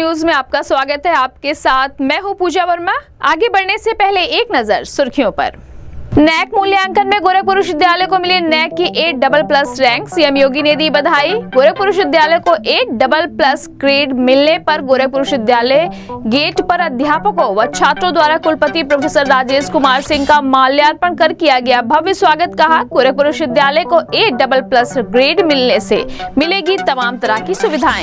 News में आपका स्वागत है। आपके साथ मैं हूं पूजा वर्मा। आगे बढ़ने से पहले एक नजर सुर्खियों पर। नैक मूल्यांकन में गोरखपुर विश्वविद्यालय को मिली नैक की A++ रैंक। सीएम योगी ने दी बधाई। गोरखपुर विश्वविद्यालय को A++ ग्रेड मिलने पर गोरखपुर विश्वविद्यालय गेट पर अध्यापकों व छात्रों द्वारा कुलपति प्रोफेसर राजेश कुमार सिंह का माल्यार्पण कर किया गया भव्य स्वागत। कहा, गोरखपुर विश्वविद्यालय को A++ ग्रेड मिलने से मिलेगी तमाम तरह की सुविधाएं।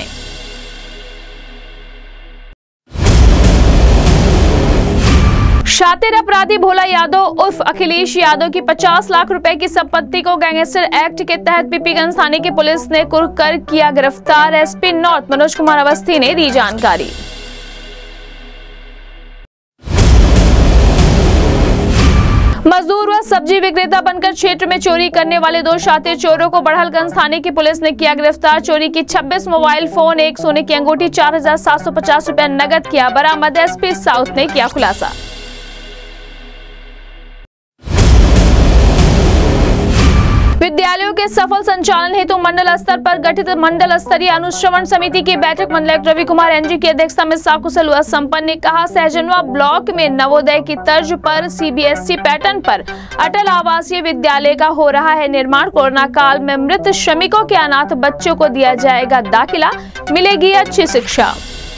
शातिर अपराधी भोला यादव उर्फ अखिलेश यादव की 50 लाख रुपए की संपत्ति को गैंगस्टर एक्ट के तहत पीपीगंज थाने की पुलिस ने कुर्क कर किया गिरफ्तार। एसपी नॉर्थ मनोज कुमार अवस्थी ने दी जानकारी। मजदूर व सब्जी विक्रेता बनकर क्षेत्र में चोरी करने वाले 2 शातिर चोरों को बड़हलगंज थाने की पुलिस ने किया गिरफ्तार। चोरी की 26 मोबाइल फोन, 1 सोने की अंगूठी, 4750 रुपए नगद किया बरामद। एसपी साउथ ने किया खुलासा। विद्यालयों के सफल संचालन हेतु मंडल स्तर पर गठित मंडल स्तरीय अनुश्रवण समिति की बैठक मंडलायुक्त रवि कुमार एनजी की अध्यक्षता में साकुशल हुआ संपन्न। ने कहा, सहजनवा ब्लॉक में नवोदय की तर्ज पर CBSE पैटर्न पर अटल आवासीय विद्यालय का हो रहा है निर्माण। कोरोना काल में मृत श्रमिकों के अनाथ बच्चों को दिया जाएगा दाखिला, मिलेगी अच्छी शिक्षा।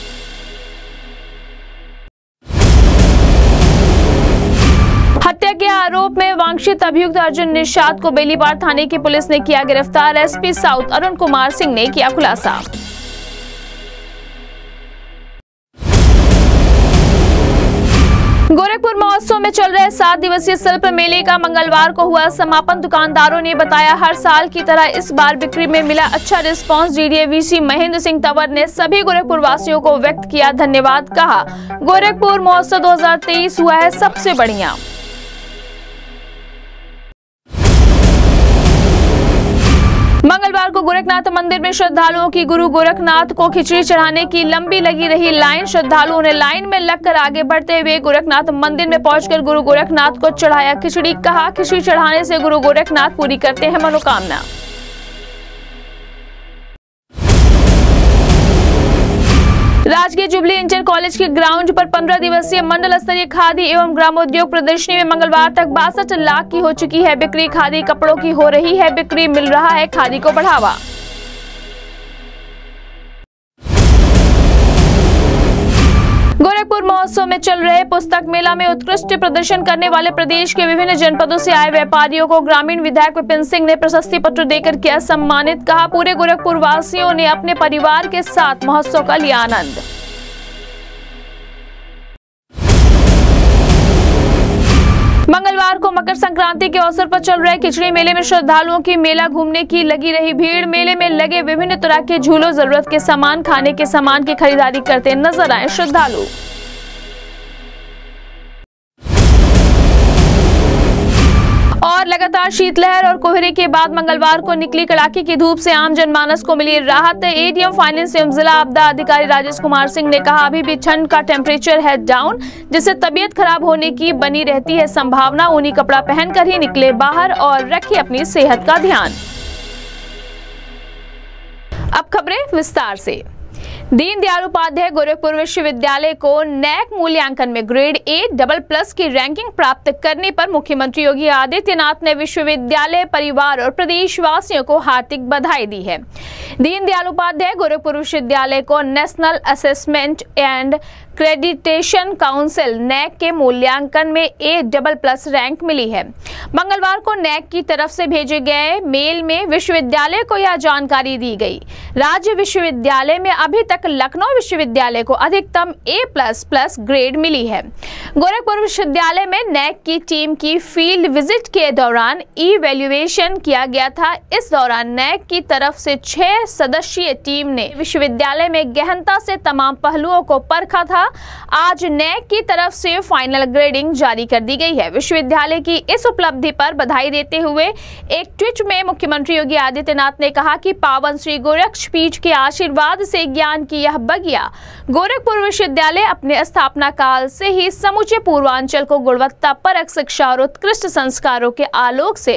हत्या के आरोप में वांछित अभियुक्त अर्जुन निषाद को बेलीपार थाने की पुलिस ने किया गिरफ्तार। एसपी साउथ अरुण कुमार सिंह ने किया खुलासा। गोरखपुर महोत्सव में चल रहे 7 दिवसीय शिल्प मेले का मंगलवार को हुआ समापन। दुकानदारों ने बताया, हर साल की तरह इस बार बिक्री में मिला अच्छा रिस्पांस। DDA-VC महेंद्र सिंह तंवर ने सभी गोरखपुर वासियों को व्यक्त किया धन्यवाद। कहा, गोरखपुर महोत्सव 2023 हुआ है सबसे बढ़िया। मंगलवार को गोरखनाथ मंदिर में श्रद्धालुओं की गुरु गोरखनाथ को खिचड़ी चढ़ाने की लंबी लगी रही लाइन। श्रद्धालुओं ने लाइन में लगकर आगे बढ़ते हुए गोरखनाथ मंदिर में पहुंचकर गुरु गोरखनाथ को चढ़ाया खिचड़ी। कहा, खिचड़ी चढ़ाने से गुरु गोरखनाथ पूरी करते हैं मनोकामना। राजगीर जुबली इंटर कॉलेज के ग्राउंड पर 15 दिवसीय मंडल स्तरीय खादी एवं ग्रामोद्योग प्रदर्शनी में मंगलवार तक 62 लाख की हो चुकी है बिक्री। खादी कपड़ों की हो रही है बिक्री, मिल रहा है खादी को बढ़ावा। गोरखपुर महोत्सव में चल रहे पुस्तक मेला में उत्कृष्ट प्रदर्शन करने वाले प्रदेश के विभिन्न जनपदों से आए व्यापारियों को ग्रामीण विधायक विपिन सिंह ने प्रशस्ति पत्र देकर किया सम्मानित। कहा, पूरे गोरखपुर वासियों ने अपने परिवार के साथ महोत्सव का लिया आनंद। मंगलवार को मकर संक्रांति के अवसर पर चल रहे खिचड़ी मेले में श्रद्धालुओं की मेला घूमने की लगी रही भीड़। मेले में लगे विभिन्न तरह के झूलों, जरूरत के सामान, खाने के सामान की खरीदारी करते नजर आए श्रद्धालु। और लगातार शीतलहर और कोहरे के बाद मंगलवार को निकली कड़ाके की धूप से आम जनमानस को मिली राहत। ADM फाइनेंस एवं जिला आपदा अधिकारी राजेश कुमार सिंह ने कहा, अभी भी ठंड का टेम्परेचर है डाउन, जिससे तबीयत खराब होने की बनी रहती है संभावना। ऊनी कपड़ा पहनकर ही निकले बाहर और रखें अपनी सेहत का ध्यान। अब खबरें विस्तार से। दीनदयाल उपाध्याय गोरखपुर विश्वविद्यालय को नैक मूल्यांकन में ग्रेड A++ की रैंकिंग प्राप्त करने पर मुख्यमंत्री योगी आदित्यनाथ ने विश्वविद्यालय परिवार और प्रदेशवासियों को हार्दिक बधाई दी है। दीनदयाल उपाध्याय गोरखपुर विश्वविद्यालय को national assessment and accreditation council NAAC के मूल्यांकन में A++ रैंक मिली है। मंगलवार को नैक की तरफ से भेजे गए मेल में विश्वविद्यालय को यह जानकारी दी गई। राज्य विश्वविद्यालय में अभी तक लखनऊ विश्वविद्यालय को अधिकतम A++ ग्रेड मिली है। गोरखपुर विश्वविद्यालय में नैक की टीम की फील्ड विजिट के दौरान इवैल्यूएशन किया गया था। इस दौरान नैक की तरफ से 6 सदस्यीय टीम ने विश्वविद्यालय में गहनता से तमाम पहलुओं को परखा था। आज नैक की तरफ से फाइनल ग्रेडिंग जारी कर दी गई है। विश्वविद्यालय की इस उपलब्धि पर बधाई देते हुए एक ट्वीट में मुख्यमंत्री योगी आदित्यनाथ ने कहा कि पावन श्री गोरक्षपीठ के आशीर्वाद से ज्ञान की यह बगिया गोरखपुर विश्वविद्यालय अपने स्थापना काल से ही समूचे पूर्वांचल को गुणवत्ता परक शिक्षा और उत्कृष्ट संस्कारों के आलोक से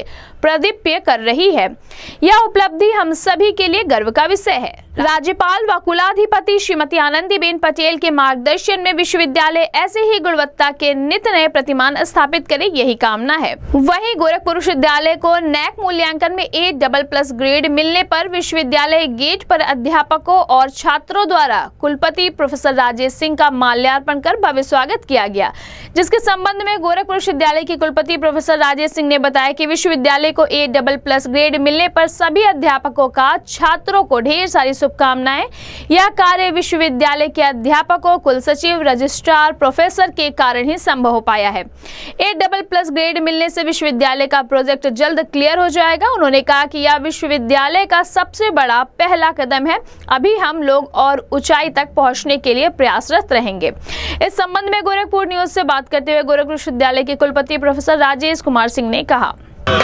प्रदीप्य कर रही है। यह उपलब्धि हम सभी के लिए गर्व का विषय है। राज्यपाल व कुलाधिपति श्रीमती आनंदीबेन पटेल के मार्गदर्शन में विश्वविद्यालय ऐसे ही गुणवत्ता के नित्य नए प्रतिमान स्थापित करे, यही कामना है। वहीं गोरखपुर विश्वविद्यालय को नैक मूल्यांकन में A++ ग्रेड मिलने पर विश्वविद्यालय गेट पर अध्यापकों और छात्रों द्वारा कुलपति प्रोफेसर राजेश सिंह का माल्यार्पण कर भव्य स्वागत किया गया, जिसके संबंध में गोरखपुर विश्वविद्यालय के कुलपति प्रोफेसर राजेश सिंह ने बताया कि विश्वविद्यालय को A++ ग्रेड मिलने पर सभी अध्यापकों का छात्रों को ढेर सारी शुभकामनाएं। यह कार्य विश्वविद्यालय के अध्यापकों, कुल सचिव, रजिस्ट्रार, प्रोफेसर के कारण ही संभव हो पाया है। A++ ग्रेड मिलने से विश्वविद्यालय का प्रोजेक्ट जल्द क्लियर हो जाएगा। उन्होंने कहा कि यह विश्वविद्यालय का सबसे बड़ा पहला कदम है। अभी हम लोग और ऊंचाई तक पहुंचने के लिए प्रयासरत रहेंगे। इस संबंध में गोरखपुर न्यूज से बात करते हुए गोरखपुर विश्वविद्यालय के कुलपति प्रोफेसर राजेश कुमार सिंह ने कहा,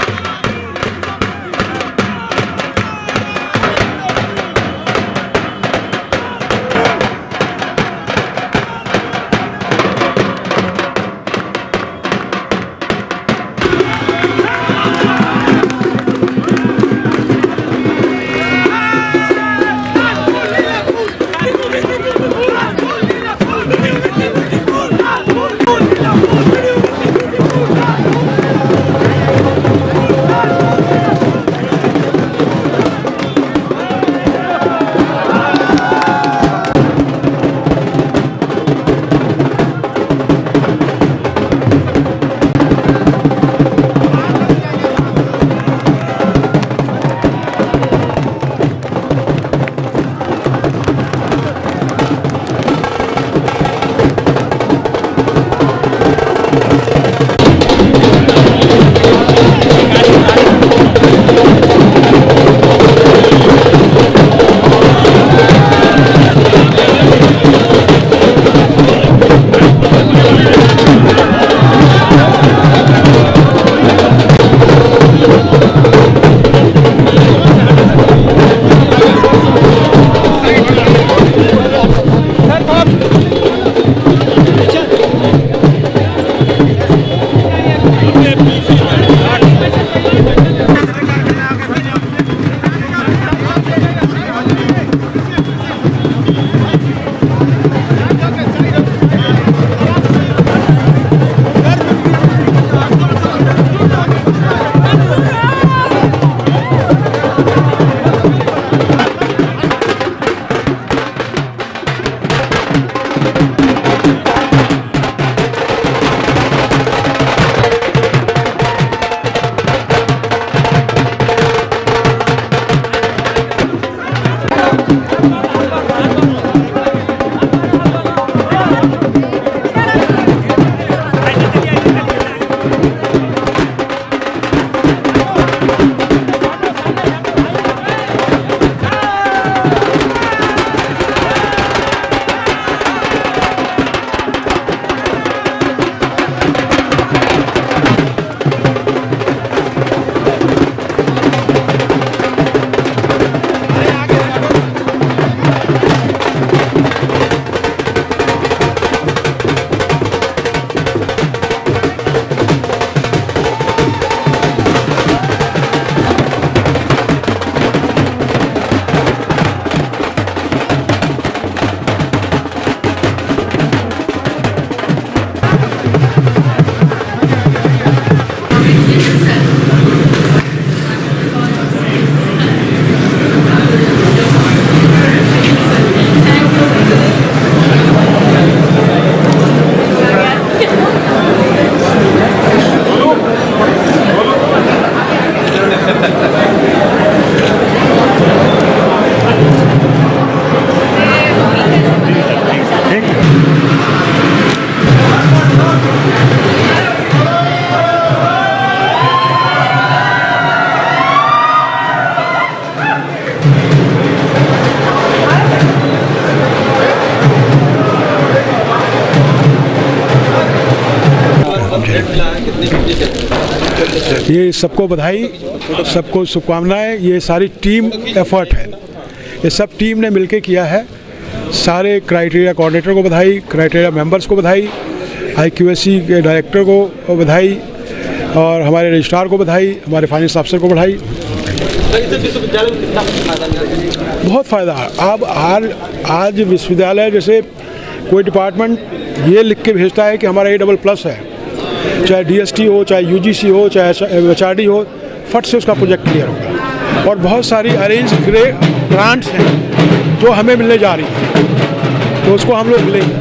ये सबको बधाई, सबको शुभकामनाएं। ये सारी टीम एफर्ट है, ये सब टीम ने मिलकर किया है। सारे क्राइटेरिया कोऑर्डिनेटर को बधाई, क्राइटेरिया मेंबर्स को बधाई, IQAC के डायरेक्टर को बधाई, और हमारे रजिस्ट्रार को बधाई, हमारे फाइनेंस ऑफिसर को बधाई। विश्वविद्यालय में कितना फायदा मिला? बहुत फ़ायदा है। अब आज विश्वविद्यालय जैसे कोई डिपार्टमेंट ये लिख के भेजता है कि हमारा A++ है, चाहे DST हो, चाहे UGC हो, चाहे HRD हो, फट से उसका प्रोजेक्ट क्लियर होगा। और बहुत सारी अरेंज ग्रांट्स हैं जो हमें मिलने जा रही हैं, तो उसको हम लोग मिलेंगे।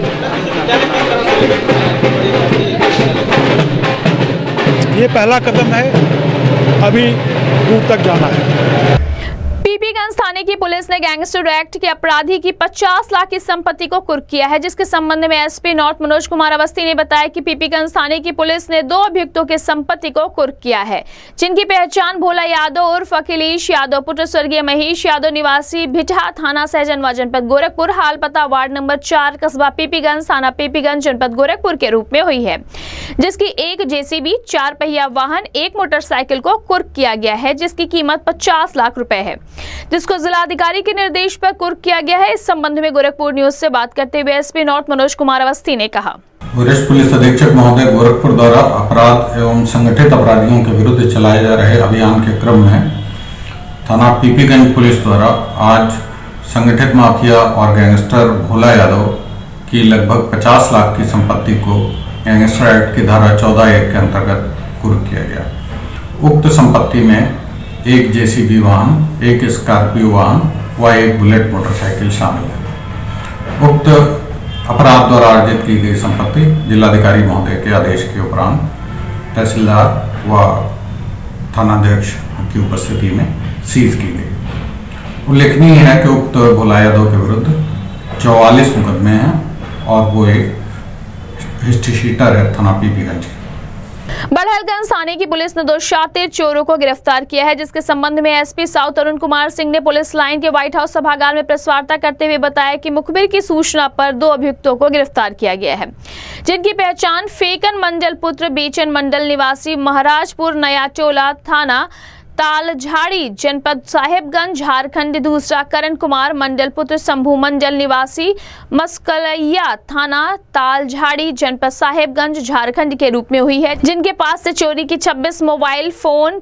ये पहला कदम है, अभी दूर तक जाना है। पीपीगंज थाने की पुलिस ने गैंगस्टर एक्ट के अपराधी की 50 लाख की संपत्ति को कुर्क किया है, जिसके संबंध में एसपी नॉर्थ मनोज कुमार अवस्थी ने बताया कि पीपीगंज थाने की पुलिस ने 2 अभियुक्तों की संपत्ति को कुर्क किया है, जिनकी पहचान भोला यादव उर्फ अखिलेश यादव पुत्र स्वर्गीय महेश यादव निवासी भिठा थाना सहजनवा जनपद गोरखपुर, हाल पता वार्ड नंबर 4 कस्बा पीपीगंज थाना पीपीगंज जनपद गोरखपुर के रूप में हुई है, जिसकी 1 जेसीबी, 4 पहिया वाहन, 1 मोटरसाइकिल को कुर्क किया गया है, जिसकी कीमत 50 लाख रुपए है, जिसको जिलाधिकारी के निर्देश पर कुर्क किया गया है। इस संबंध में गोरखपुर न्यूज से बात करते हुए एसपी नॉर्थ मनोज कुमार अवस्थी ने कहा, वरिष्ठ पुलिस अधीक्षक महोदय गोरखपुर द्वारा अपराध एवं संगठित अपराधियों के विरुद्ध चलाए जा रहे अभियान के क्रम में थाना पीपीगंज पुलिस द्वारा आज संगठित माफिया और गैंगस्टर भोला यादव की लगभग 50 लाख की संपत्ति को गैंगस्टर एक्ट की धारा 14(1) के अंतर्गत कुर्क किया गया। उक्त संपत्ति में 1 जेसीबी वाहन, 1 स्कॉर्पियो वाहन व 1 बुलेट मोटरसाइकिल शामिल है। उक्त अपराध द्वारा अर्जित की गई संपत्ति जिलाधिकारी महोदय के आदेश के उपरांत तहसीलदार व थानाध्यक्ष की उपस्थिति में सीज की गई। उल्लेखनीय है कि उक्त भोला यादव के विरुद्ध 44 मुकदमे हैं और वो एक हिस्ट्री शीटर है थाना पीपीगंज। बड़हलगंज थाने की पुलिस ने 2 शातिर चोरों को गिरफ्तार किया है, जिसके संबंध में एसपी साउथ अरुण कुमार सिंह ने पुलिस लाइन के व्हाइट हाउस सभागार में प्रेस वार्ता करते हुए बताया कि मुखबिर की सूचना पर 2 अभियुक्तों को गिरफ्तार किया गया है, जिनकी पहचान फेकन मंडल पुत्र बेचन मंडल निवासी महाराजपुर नया टोला थाना तालझाड़ी जनपद साहेबगंज झारखंड, दूसरा करण कुमार मंडल पुत्र शंभू मंडल निवासी मस्कलैया थाना तालझाड़ी जनपद साहेबगंज झारखंड के रूप में हुई है, जिनके पास से चोरी की 26 मोबाइल फोन,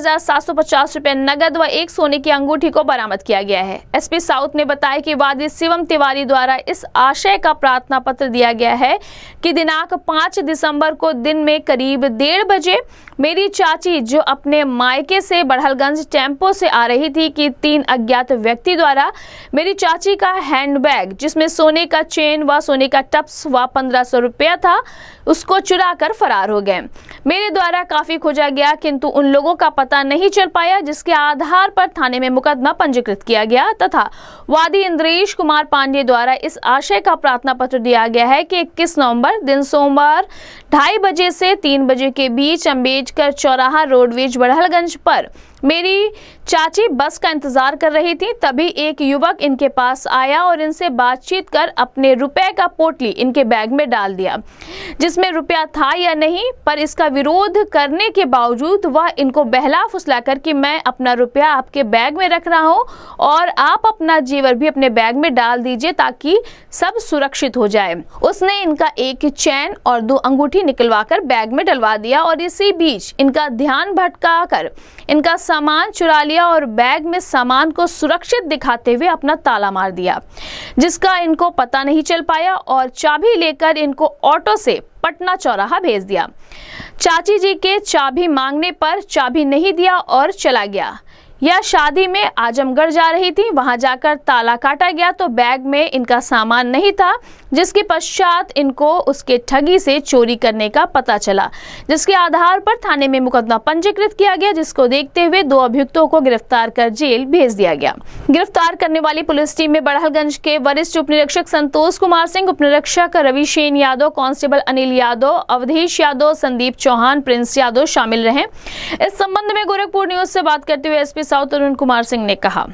4750 रुपए नगद व 1 सोने की अंगूठी को बरामद किया गया है। एसपी साउथ ने बताया कि वादी शिवम तिवारी द्वारा इस आशय का प्रार्थना पत्र दिया गया है कि दिनांक 5 दिसंबर को दिन में करीब 1:30 बजे मेरी चाची जो अपने मायके से बड़हलगंज टेम्पो से आ रही थी कि 3 अज्ञात व्यक्ति द्वारा मेरी चाची का हैंडबैग जिसमें सोने का चेन व सोने का टप्स व 1500 रुपया था उसको चुरा कर फरार हो गए। मेरे द्वारा काफी खोजा गया किंतु उन लोगों का पता नहीं चल पाया, जिसके आधार पर थाने में मुकदमा पंजीकृत किया गया तथा वादी इंद्रेश कुमार पांडे द्वारा इस आशय का प्रार्थना पत्र दिया गया है कि 21 नवंबर दिन सोमवार 2:30 बजे से 3 बजे के बीच अम्बेडकर चौराहा रोडवेज बड़हलगंज पर मेरी चाची बस का इंतजार कर रही थी, तभी एक युवक इनके पास आया और इनसे बातचीत कर अपने रुपए का पोटली इनके बैग में डाल दिया, जिसमें रुपया था या नहीं, पर इसका विरोध करने के बावजूद वह इनको बहला फुसला कर कि मैं अपना रुपया आपके बैग में रख रहा हूं और आप अपना जेवर भी अपने बैग में डाल दीजिए ताकि सब सुरक्षित हो जाए। उसने इनका एक चैन और 2 अंगूठी निकलवा कर बैग में डलवा दिया और इसी बीच इनका ध्यान भटका कर इनका सामान चुरा लिया और बैग में सामान को सुरक्षित दिखाते हुए अपना ताला मार दिया, जिसका इनको पता नहीं चल पाया और चाबी लेकर इनको ऑटो से पटना चौराहा भेज दिया। चाची जी के चाबी मांगने पर चाबी नहीं दिया और चला गया। यह शादी में आजमगढ़ जा रही थी, वहां जाकर ताला काटा गया तो बैग में इनका सामान नहीं था, जिसके पश्चात इनको उसके ठगी से चोरी करने का पता चला, जिसके आधार पर थाने में मुकदमा पंजीकृत किया गया, जिसको देखते हुए 2 अभियुक्तों को गिरफ्तार कर जेल भेज दिया गया। गिरफ्तार करने वाली पुलिस टीम में बड़हलगंज के वरिष्ठ उप निरीक्षक संतोष कुमार सिंह, उप निरीक्षक रविशेन यादव, कांस्टेबल अनिल यादव, अवधेश यादव, संदीप चौहान, प्रिंस यादव शामिल रहे। इस संबंध में गोरखपुर न्यूज से बात करते हुए एसपी साउथ अरुण कुमार सिंह ने कहा,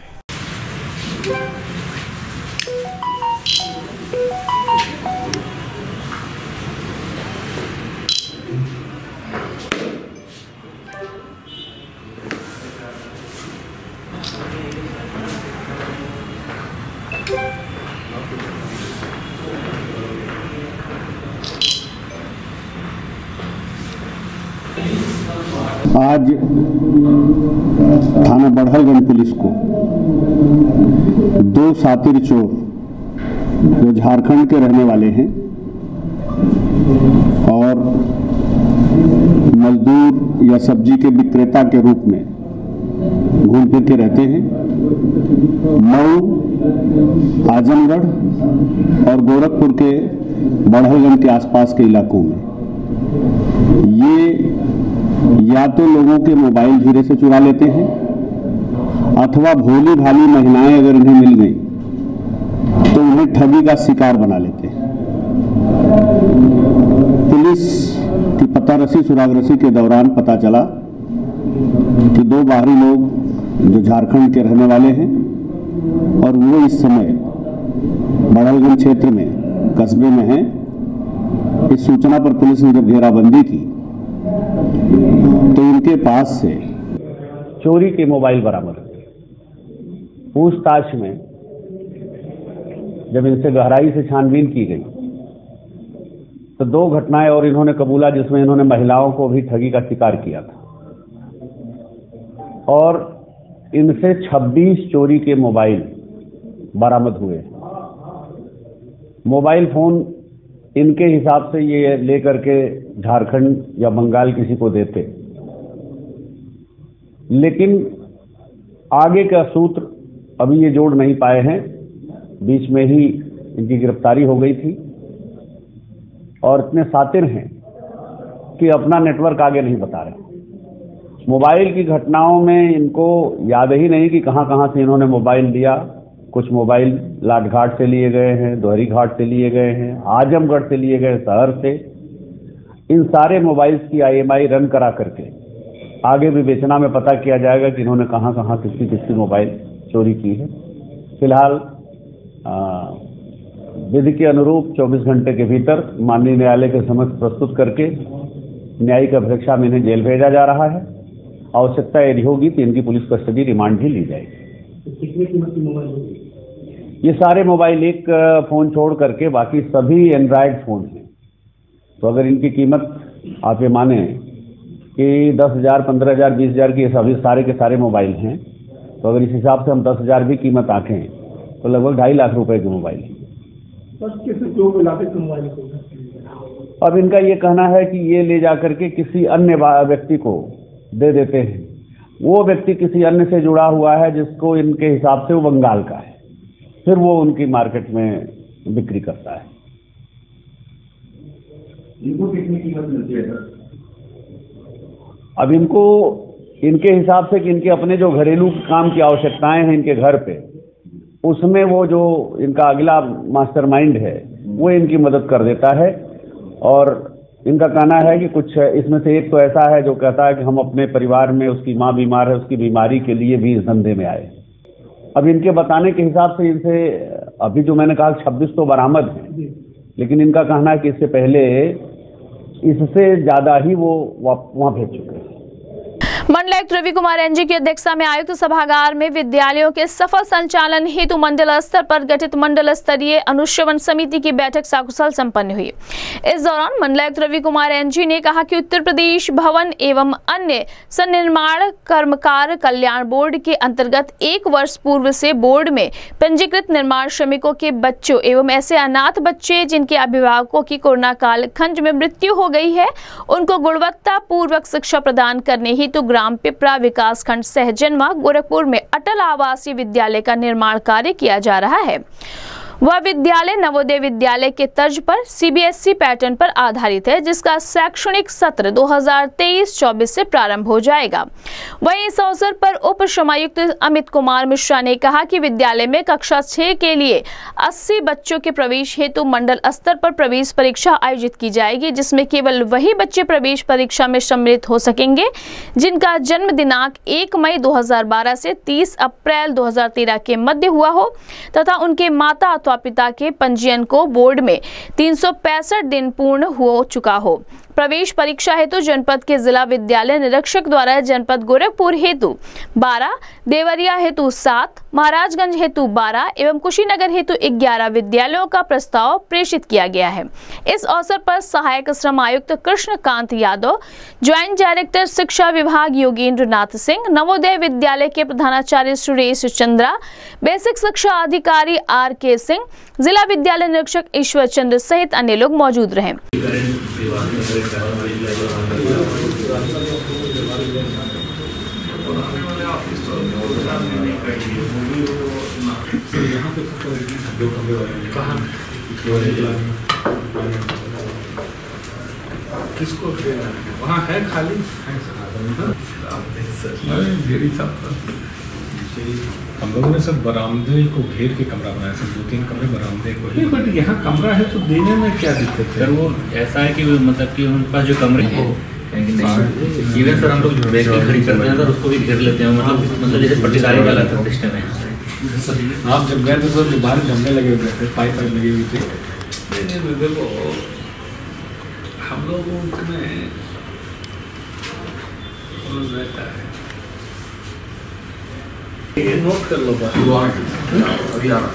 आज थाना बड़हलगंज पुलिस को 2 सातिर चोर जो झारखंड के रहने वाले हैं और मजदूर या सब्जी के विक्रेता के रूप में घूम फिर के रहते हैं, मऊ, आजमगढ़ और गोरखपुर के बड़हलगंज के आसपास के इलाकों में ये या तो लोगों के मोबाइल धीरे से चुरा लेते हैं अथवा भोली भाली महिलाएं अगर इन्हें मिल गई तो उन्हें ठगी का शिकार बना लेते हैं। पुलिस की पतारसी सुरागरसी के दौरान पता चला कि 2 बाहरी लोग जो झारखंड के रहने वाले हैं और वो इस समय बड़हलगंज क्षेत्र में कस्बे में हैं। इस सूचना पर पुलिस ने जब घेराबंदी की तो इनके पास से चोरी के मोबाइल बरामद हुए। पूछताछ में जब इनसे गहराई से छानबीन की गई तो 2 घटनाएं और इन्होंने कबूला जिसमें इन्होंने महिलाओं को भी ठगी का शिकार किया था और इनसे 26 चोरी के मोबाइल बरामद हुए। मोबाइल फोन इनके हिसाब से ये लेकर के झारखंड या बंगाल किसी को देते, लेकिन आगे का सूत्र अभी ये जोड़ नहीं पाए हैं। बीच में ही इनकी गिरफ्तारी हो गई थी और इतने सातिर हैं कि अपना नेटवर्क आगे नहीं बता रहे। मोबाइल की घटनाओं में इनको याद ही नहीं कि कहां कहां से इन्होंने मोबाइल लिया। कुछ मोबाइल लाटघाट से लिए गए हैं, दोहरी घाट से लिए गए हैं, आजमगढ़ से लिए गए, शहर से। इन सारे मोबाइल्स की IMI रन करा करके आगे भी बेचना में पता किया जाएगा कि इन्होंने कहां कहां किसकी किसकी मोबाइल चोरी की है। फिलहाल विधि के अनुरूप 24 घंटे के भीतर माननीय न्यायालय के समक्ष प्रस्तुत करके न्यायिक अभिरक्षा में इन्हें जेल भेजा जा रहा है। आवश्यकता यदि होगी तो इनकी पुलिस कस्टडी रिमांड भी ली जाएगी। कितने कीमत की मोबाइल होगी? ये सारे मोबाइल, एक फ़ोन छोड़ करके बाकी सभी एंड्रॉयड फ़ोन हैं। तो अगर इनकी कीमत आप ये माने कि 10,000, 15,000, 20,000 की सभी सारे के सारे मोबाइल हैं, तो अगर इस हिसाब से हम 10,000 भी कीमत आंकें तो लगभग 2.5 लाख रुपए के मोबाइल हैं। अब इनका ये कहना है कि ये ले जाकर के किसी अन्य व्यक्ति को दे देते हैं। वो व्यक्ति किसी अन्य से जुड़ा हुआ है जिसको इनके हिसाब से वो बंगाल का है, फिर वो उनकी मार्केट में बिक्री करता है। इनको कितनी कीमत मिलती है सर? अब इनको इनके हिसाब से कि इनके अपने जो घरेलू काम की आवश्यकताएं हैं इनके घर पे, उसमें वो जो इनका अगला मास्टरमाइंड है वो इनकी मदद कर देता है। और इनका कहना है कि कुछ इसमें से एक तो ऐसा है जो कहता है कि हम अपने परिवार में, उसकी माँ बीमार है, उसकी बीमारी के लिए भी इस धंधे में आए। अब इनके बताने के हिसाब से इनसे अभी जो मैंने कहा 26 तो बरामद हैं, लेकिन इनका कहना है कि इससे पहले इससे ज़्यादा ही वो वहाँ भेज चुके हैं। मंडलायुक्त रवि कुमार NG की अध्यक्षता में आयुक्त सभागार में विद्यालयों के सफल संचालन हेतु मंडल स्तर पर गठित मंडल स्तरीय अनुश्रवण समिति की बैठक सकुशल संपन्न हुई। इस दौरान मंडलायुक्त रवि कुमार NG ने कहा कि उत्तर प्रदेश भवन एवं अन्य सन्निर्माण कर्मकार कल्याण बोर्ड के अंतर्गत 1 वर्ष पूर्व से बोर्ड में पंजीकृत निर्माण श्रमिकों के बच्चों एवं ऐसे अनाथ बच्चे जिनके अभिभावकों की कोरोना काल खंड में मृत्यु हो गई है, उनको गुणवत्ता पूर्वक शिक्षा प्रदान करने हेतु ग्राम पिपरा विकास खंड सहजनवा गोरखपुर में अटल आवासीय विद्यालय का निर्माण कार्य किया जा रहा है। वह विद्यालय नवोदय विद्यालय के तर्ज पर CBSE पैटर्न पर आधारित है, जिसका शैक्षणिक सत्र 2023-24 से प्रारंभ हो जाएगा। वहीं इस अवसर पर उप श्रमायुक्त अमित कुमार मिश्रा ने कहा कि विद्यालय में कक्षा 6 के लिए 80 बच्चों के प्रवेश हेतु मंडल स्तर पर प्रवेश परीक्षा आयोजित की जाएगी, जिसमें केवल वही बच्चे प्रवेश परीक्षा में सम्मिलित हो सकेंगे जिनका जन्म दिनांक 1 मई 2012 से 30 अप्रैल 2013 के मध्य हुआ हो तथा उनके माता पिता के पंजीयन को बोर्ड में 365 दिन पूर्ण हो चुका हो। प्रवेश परीक्षा हेतु जनपद के जिला विद्यालय निरीक्षक द्वारा जनपद गोरखपुर हेतु 12, देवरिया हेतु 7, महाराजगंज हेतु 12 एवं कुशीनगर हेतु 11 विद्यालयों का प्रस्ताव प्रेषित किया गया है। इस अवसर पर सहायक श्रम आयुक्त कृष्णकांत यादव, ज्वाइंट डायरेक्टर शिक्षा विभाग योगेंद्र नाथ सिंह, नवोदय विद्यालय के प्रधानाचार्य सुरेश चंद्रा, बेसिक शिक्षा अधिकारी RK सिंह, जिला विद्यालय निरीक्षक ईश्वर चंद्र सहित अन्य लोग मौजूद रहे। किसको वहाँ है खाली हम लोगों ने सब बरामदे को घेर के कमरा बनाया, सब 2-3 कमरे बरामदे को ही। बट यहाँ कमरा है तो देने में क्या दिक्कत है? सर वो ऐसा है कि मतलब कि उनके पास जो कमरे हैं इवन सर हम लोग जो व्हीकल खड़ी करते हैं सर उसको भी घेर लेते हैं, मतलब जैसे पट्टीदारी वाला सिस्टम है। आप जब गए थे तो बाहर जमने लगे हुए थे, पाइप लगी हुई थी। नहीं देखो हम लोग उसमें रहता है, ये नोट कर लो बात अभी आ रहा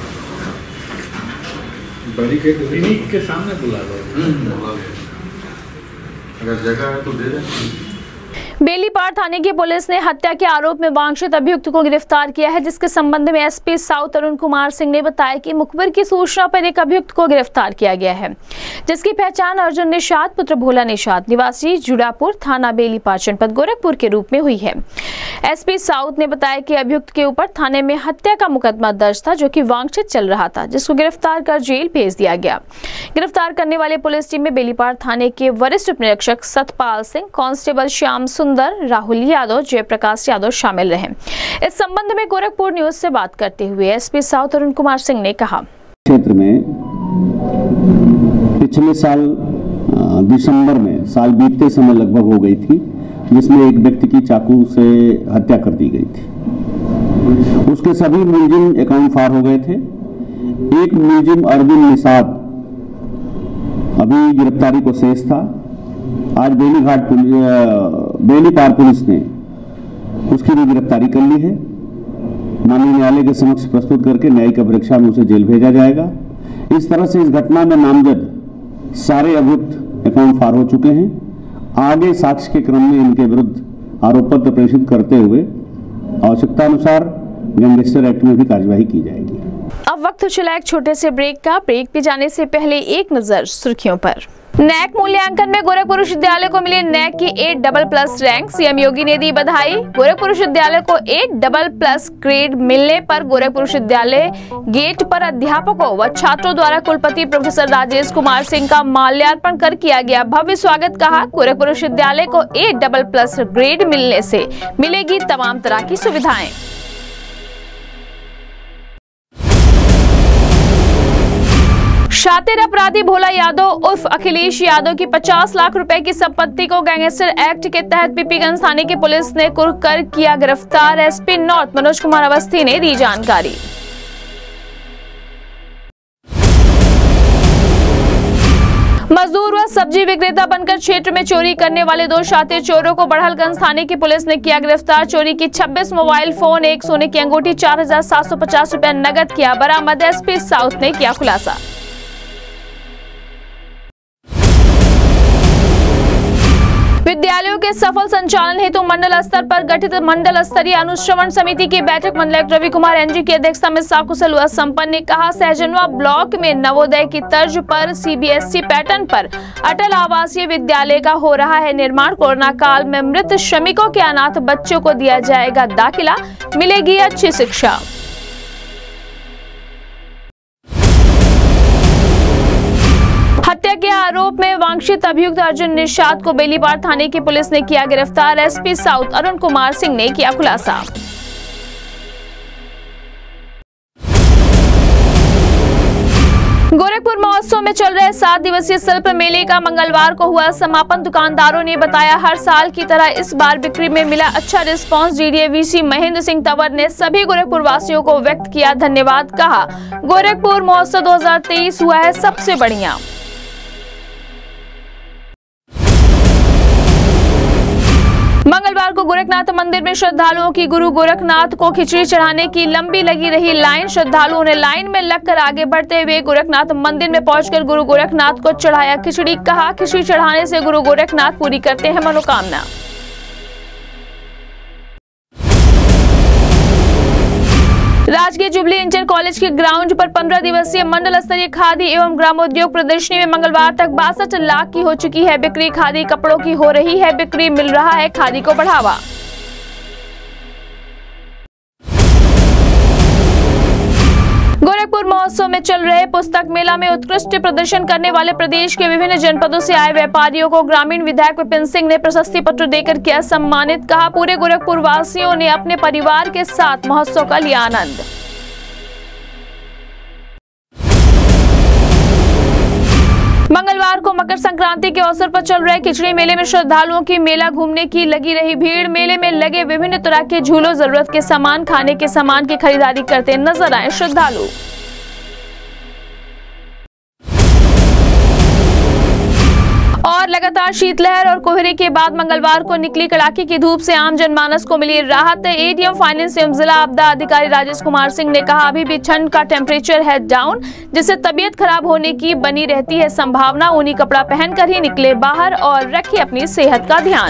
बड़ी क्लिनिक के सामने बुला लो, अगर जगह है तो दे दें। बेलीपार थाने की पुलिस ने हत्या के आरोप में वांछित अभियुक्त को गिरफ्तार किया है, जिसके संबंध में SP साउथ अरुण कुमार सिंह ने बताया कि मुखबिर की सूचना पर एक अभियुक्त को गिरफ्तार किया गया है, जिसकी पहचान अर्जुन निषाद पुत्र भोला निषाद निवासी जुड़ापुर थाना बेलीपार जनपद गोरखपुर के रूप में हुई है। SP साउथ ने बताया कि अभियुक्त के ऊपर थाने में हत्या का मुकदमा दर्ज था, जो कि वांछित चल रहा था, जिसको गिरफ्तार कर जेल भेज दिया गया। गिरफ्तार करने वाले पुलिस टीम में बेलीपार थाने के वरिष्ठ निरीक्षक सतपाल सिंह, कांस्टेबल श्याम सुंदर, राहुल यादव, जयप्रकाश यादव शामिल रहे। इस संबंध में गोरखपुर न्यूज से बात करते हुए SP साउथ अरुण कुमार सिंह ने कहा, क्षेत्र में पिछले साल दिसंबर में साल बीतते समय लगभग हो गई थी, जिसमें एक व्यक्ति की चाकू से हत्या कर दी गई थी। उसके सभी मुलजिम अकाउंट फार हो गए थे। एक मुलजिम अर्जुन निषाद अभी गिरफ्तारी को शेष था। आज बेलीपार पुलिस ने उसकी भी गिरफ्तारी कर ली है। माननीय न्यायालय के समक्ष प्रस्तुत करके न्यायिक अभिरक्षा में उसे जेल भेजा जाएगा। इस तरह से इस घटना में नामजद सारे अभियुक्त अकाउंट फार हो चुके हैं। आगे साक्ष्य के क्रम में इनके विरुद्ध आरोप पत्र प्रेषित करते हुए आवश्यकता अनुसार गैंगस्टर एक्ट में भी कार्यवाही की जाएगी। अब वक्त चला एक छोटे से ब्रेक का। ब्रेक पे जाने से पहले एक नजर सुर्खियों पर। नैक मूल्यांकन में गोरखपुर विश्वविद्यालय को मिली नैक की A++ रैंक। CM योगी ने दी बधाई। गोरखपुर विश्वविद्यालय को A++ ग्रेड मिलने पर गोरखपुर विश्वविद्यालय गेट पर अध्यापकों व छात्रों द्वारा कुलपति प्रोफेसर राजेश कुमार सिंह का माल्यार्पण कर किया गया भव्य स्वागत। कहा, गोरखपुर विश्वविद्यालय को A++ ग्रेड मिलने से मिलेगी तमाम तरह की सुविधाएं। शातिर अपराधी भोला यादव उर्फ अखिलेश यादव की 50 लाख रुपए की संपत्ति को गैंगस्टर एक्ट के तहत पीपीगंज थाने की पुलिस ने कुर्क कर किया गिरफ्तार। SP नॉर्थ मनोज कुमार अवस्थी ने दी जानकारी। मजदूर व सब्जी विक्रेता बनकर क्षेत्र में चोरी करने वाले 2 शातिर चोरों को बड़हलगंज थाने की पुलिस ने किया गिरफ्तार। चोरी की 26 मोबाइल फोन, 1 सोने की अंगूठी, 4750 रुपए नगद किया बरामद। SP साउथ ने किया खुलासा। विद्यालयों के सफल संचालन हेतु मंडल स्तर पर गठित मंडल स्तरीय अनुश्रवण समिति की बैठक मंडलायुक्त रवि कुमार NG की अध्यक्षता में साकुशल हुआ संपन्न। ने कहा, सहजनवा ब्लॉक में नवोदय की तर्ज पर CBSE पैटर्न पर अटल आवासीय विद्यालय का हो रहा है निर्माण। कोरोना काल में मृत श्रमिकों के अनाथ बच्चों को दिया जाएगा दाखिला, मिलेगी अच्छी शिक्षा। हत्या के आरोप में वांछित अभियुक्त अर्जुन निषाद को बेलीपार थाने की पुलिस ने किया गिरफ्तार। SP साउथ अरुण कुमार सिंह ने किया खुलासा। गोरखपुर महोत्सव में चल रहे 7 दिवसीय शिल्प मेले का मंगलवार को हुआ समापन। दुकानदारों ने बताया, हर साल की तरह इस बार बिक्री में मिला अच्छा response. DDA VC Mahendra Singh Tanwar ने सभी गोरखपुर वासियों को व्यक्त किया धन्यवाद। कहा, गोरखपुर महोत्सव 2023 हुआ है सबसे बढ़िया। को गोरखनाथ मंदिर में श्रद्धालुओं की गुरु गोरखनाथ को खिचड़ी चढ़ाने की लंबी लगी रही लाइन। श्रद्धालुओं ने लाइन में लगकर आगे बढ़ते हुए गोरखनाथ मंदिर में पहुंचकर गुरु गोरखनाथ को चढ़ाया खिचड़ी। कहा, खिचड़ी चढ़ाने से गुरु गोरखनाथ पूरी करते हैं मनोकामना। राजगीर जुबली इंटर कॉलेज के ग्राउंड पर 15 दिवसीय मंडल स्तरीय खादी एवं ग्रामोद्योग प्रदर्शनी में मंगलवार तक 62 लाख की हो चुकी है बिक्री। खादी कपड़ों की हो रही है बिक्री, मिल रहा है खादी को बढ़ावा। गोरखपुर महोत्सव में चल रहे पुस्तक मेला में उत्कृष्ट प्रदर्शन करने वाले प्रदेश के विभिन्न जनपदों से आए व्यापारियों को ग्रामीण विधायक विपिन सिंह ने प्रशस्ति पत्र देकर किया सम्मानित। कहा, पूरे गोरखपुर वासियों ने अपने परिवार के साथ महोत्सव का लिया आनंद। मंगलवार को मकर संक्रांति के अवसर पर चल रहे खिचड़ी मेले में श्रद्धालुओं की मेला घूमने की लगी रही भीड़। मेले में लगे विभिन्न तरह के झूलों, जरूरत के सामान, खाने के सामान की खरीदारी करते नजर आए श्रद्धालु। और लगातार शीतलहर और कोहरे के बाद मंगलवार को निकली कड़ाके की धूप से आम जनमानस को मिली राहत। एडीएम फाइनेंस एवं जिला आपदा अधिकारी राजेश कुमार सिंह ने कहा, अभी भी ठंड का टेम्परेचर है डाउन, जिससे तबीयत खराब होने की बनी रहती है संभावना। ऊनी कपड़ा पहनकर ही निकले बाहर और रखें अपनी सेहत का ध्यान।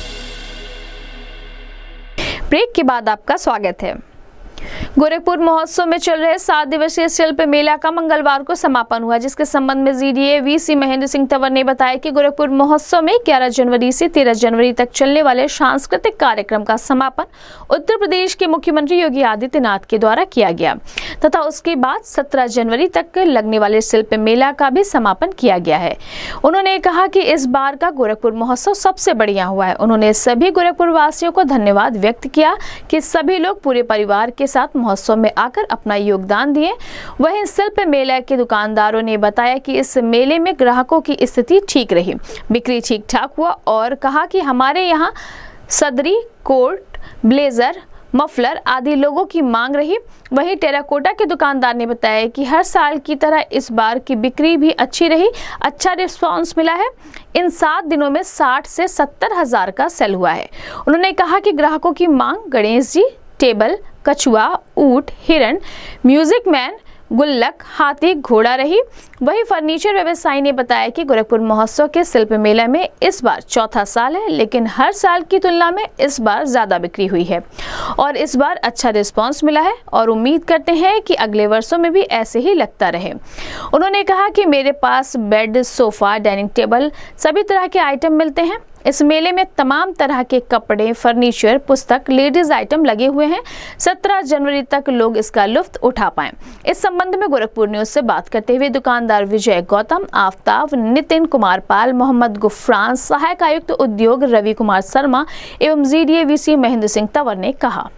ब्रेक के बाद आपका स्वागत है। गोरखपुर महोत्सव में चल रहे 7 दिवसीय शिल्प मेला का मंगलवार को समापन हुआ, जिसके संबंध में जीडीए वीसी महेंद्र सिंह तंवर ने बताया कि गोरखपुर महोत्सव में 11 जनवरी से 13 जनवरी तक चलने वाले सांस्कृतिक कार्यक्रम का समापन उत्तर प्रदेश के मुख्यमंत्री योगी आदित्यनाथ के द्वारा किया गया तथा उसके बाद 17 जनवरी तक लगने वाले शिल्प मेला का भी समापन किया गया है। उन्होंने कहा कि इस बार का गोरखपुर महोत्सव सबसे बढ़िया हुआ है। उन्होंने सभी गोरखपुर वासियों को धन्यवाद व्यक्त किया कि सभी लोग पूरे परिवार के साथ महोत्सव में आकर अपना योगदान दिए। वहीं शिल्प मेला के दुकानदारों ने बताया कि इस मेले में ग्राहकों की स्थिति ठीक रही, बिक्री ठीक ठाक हुआ और कहा कि हमारे यहाँ सदरी, कोट, ब्लेजर, मफलर आदि लोगों की मांग रही। वहीं टेराकोटा के दुकानदार ने बताया कि हर साल की तरह इस बार की बिक्री भी अच्छी रही, अच्छा रिस्पांस मिला है। इन 7 दिनों में 60 से 70 हजार का सेल हुआ है। उन्होंने कहा कि ग्राहकों की मांग गणेश जी, टेबल, कछुआ, ऊंट, हिरण, म्यूजिक मैन, गुल्लक, हाथी, घोड़ा रही। वही फर्नीचर व्यवसायी ने बताया कि गोरखपुर महोत्सव के शिल्प मेला में इस बार चौथा साल है, लेकिन हर साल की तुलना में इस बार ज्यादा बिक्री हुई है और इस बार अच्छा रिस्पांस मिला है और उम्मीद करते हैं कि अगले वर्षों में भी ऐसे ही लगता रहे। उन्होंने कहा कि मेरे पास बेड, सोफा, डाइनिंग टेबल सभी तरह के आइटम मिलते हैं। इस मेले में तमाम तरह के कपड़े, फर्नीचर, पुस्तक, लेडीज आइटम लगे हुए हैं। 17 जनवरी तक लोग इसका लुत्फ उठा पाएं। इस संबंध में गोरखपुर न्यूज से बात करते हुए दुकानदार विजय गौतम, आफ्ताब, नितिन कुमार पाल, मोहम्मद गुफरान, सहायक आयुक्त उद्योग रवि कुमार शर्मा एवं जीडीए वीसी महेंद्र सिंह तंवर ने कहा।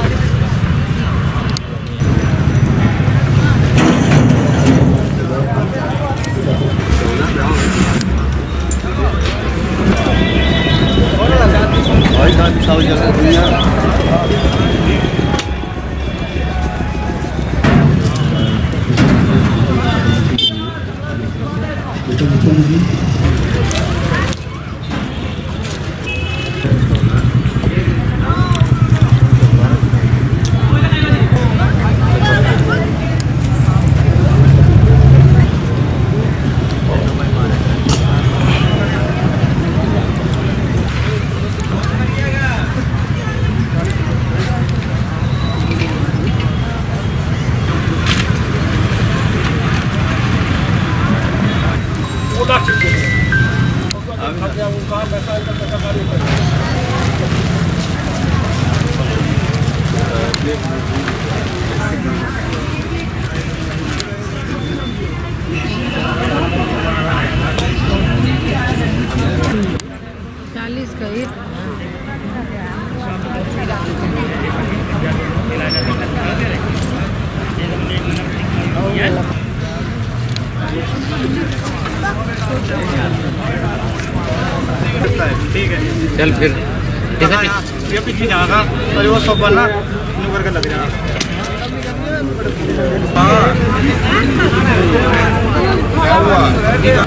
ठीक है, चल फिर ये पीछे जाएगा और वो सब बनना नुकर का लग जाएगा।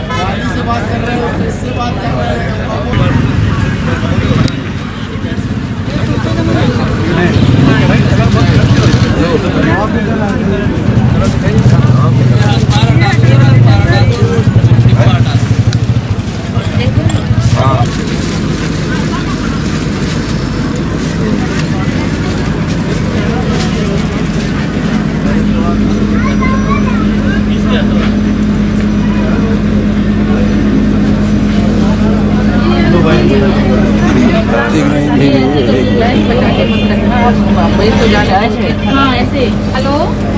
से बात कर रहे हो, इससे बात कर रहे हो। हाँ ऐसे हेलो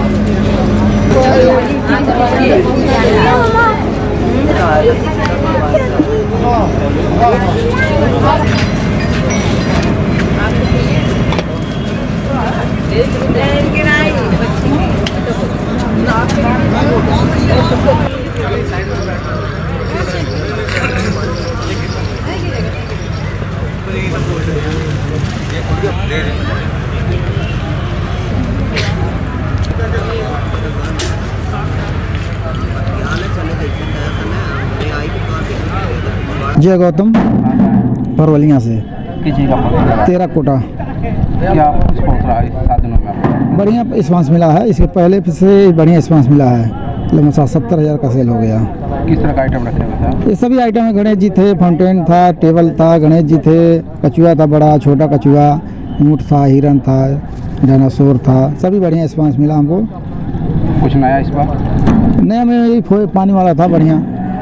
जय गौतम परवलिया से किस चीज़ का तेरा कोटा क्या कुछ पहुँच रहा है इस 7 दिनों में? बढ़िया रिस्पांस मिला है, इसके पहले से बढ़िया रिस्पांस मिला है। लगभग 70,000 का सेल हो गया। किस तरह का आइटम रखे हुए थे? ये सभी आइटम है, गणेश जी थे, फाउंटेन था, टेबल था, गणेश जी थे, कछुआ था, बड़ा छोटा कछुआ, ऊँट था, हिरन था, डायनासोर था, सभी बढ़िया रिस्पांस मिला हमको। कुछ नया इस बार? नया में यही पानी वाला था बढ़िया,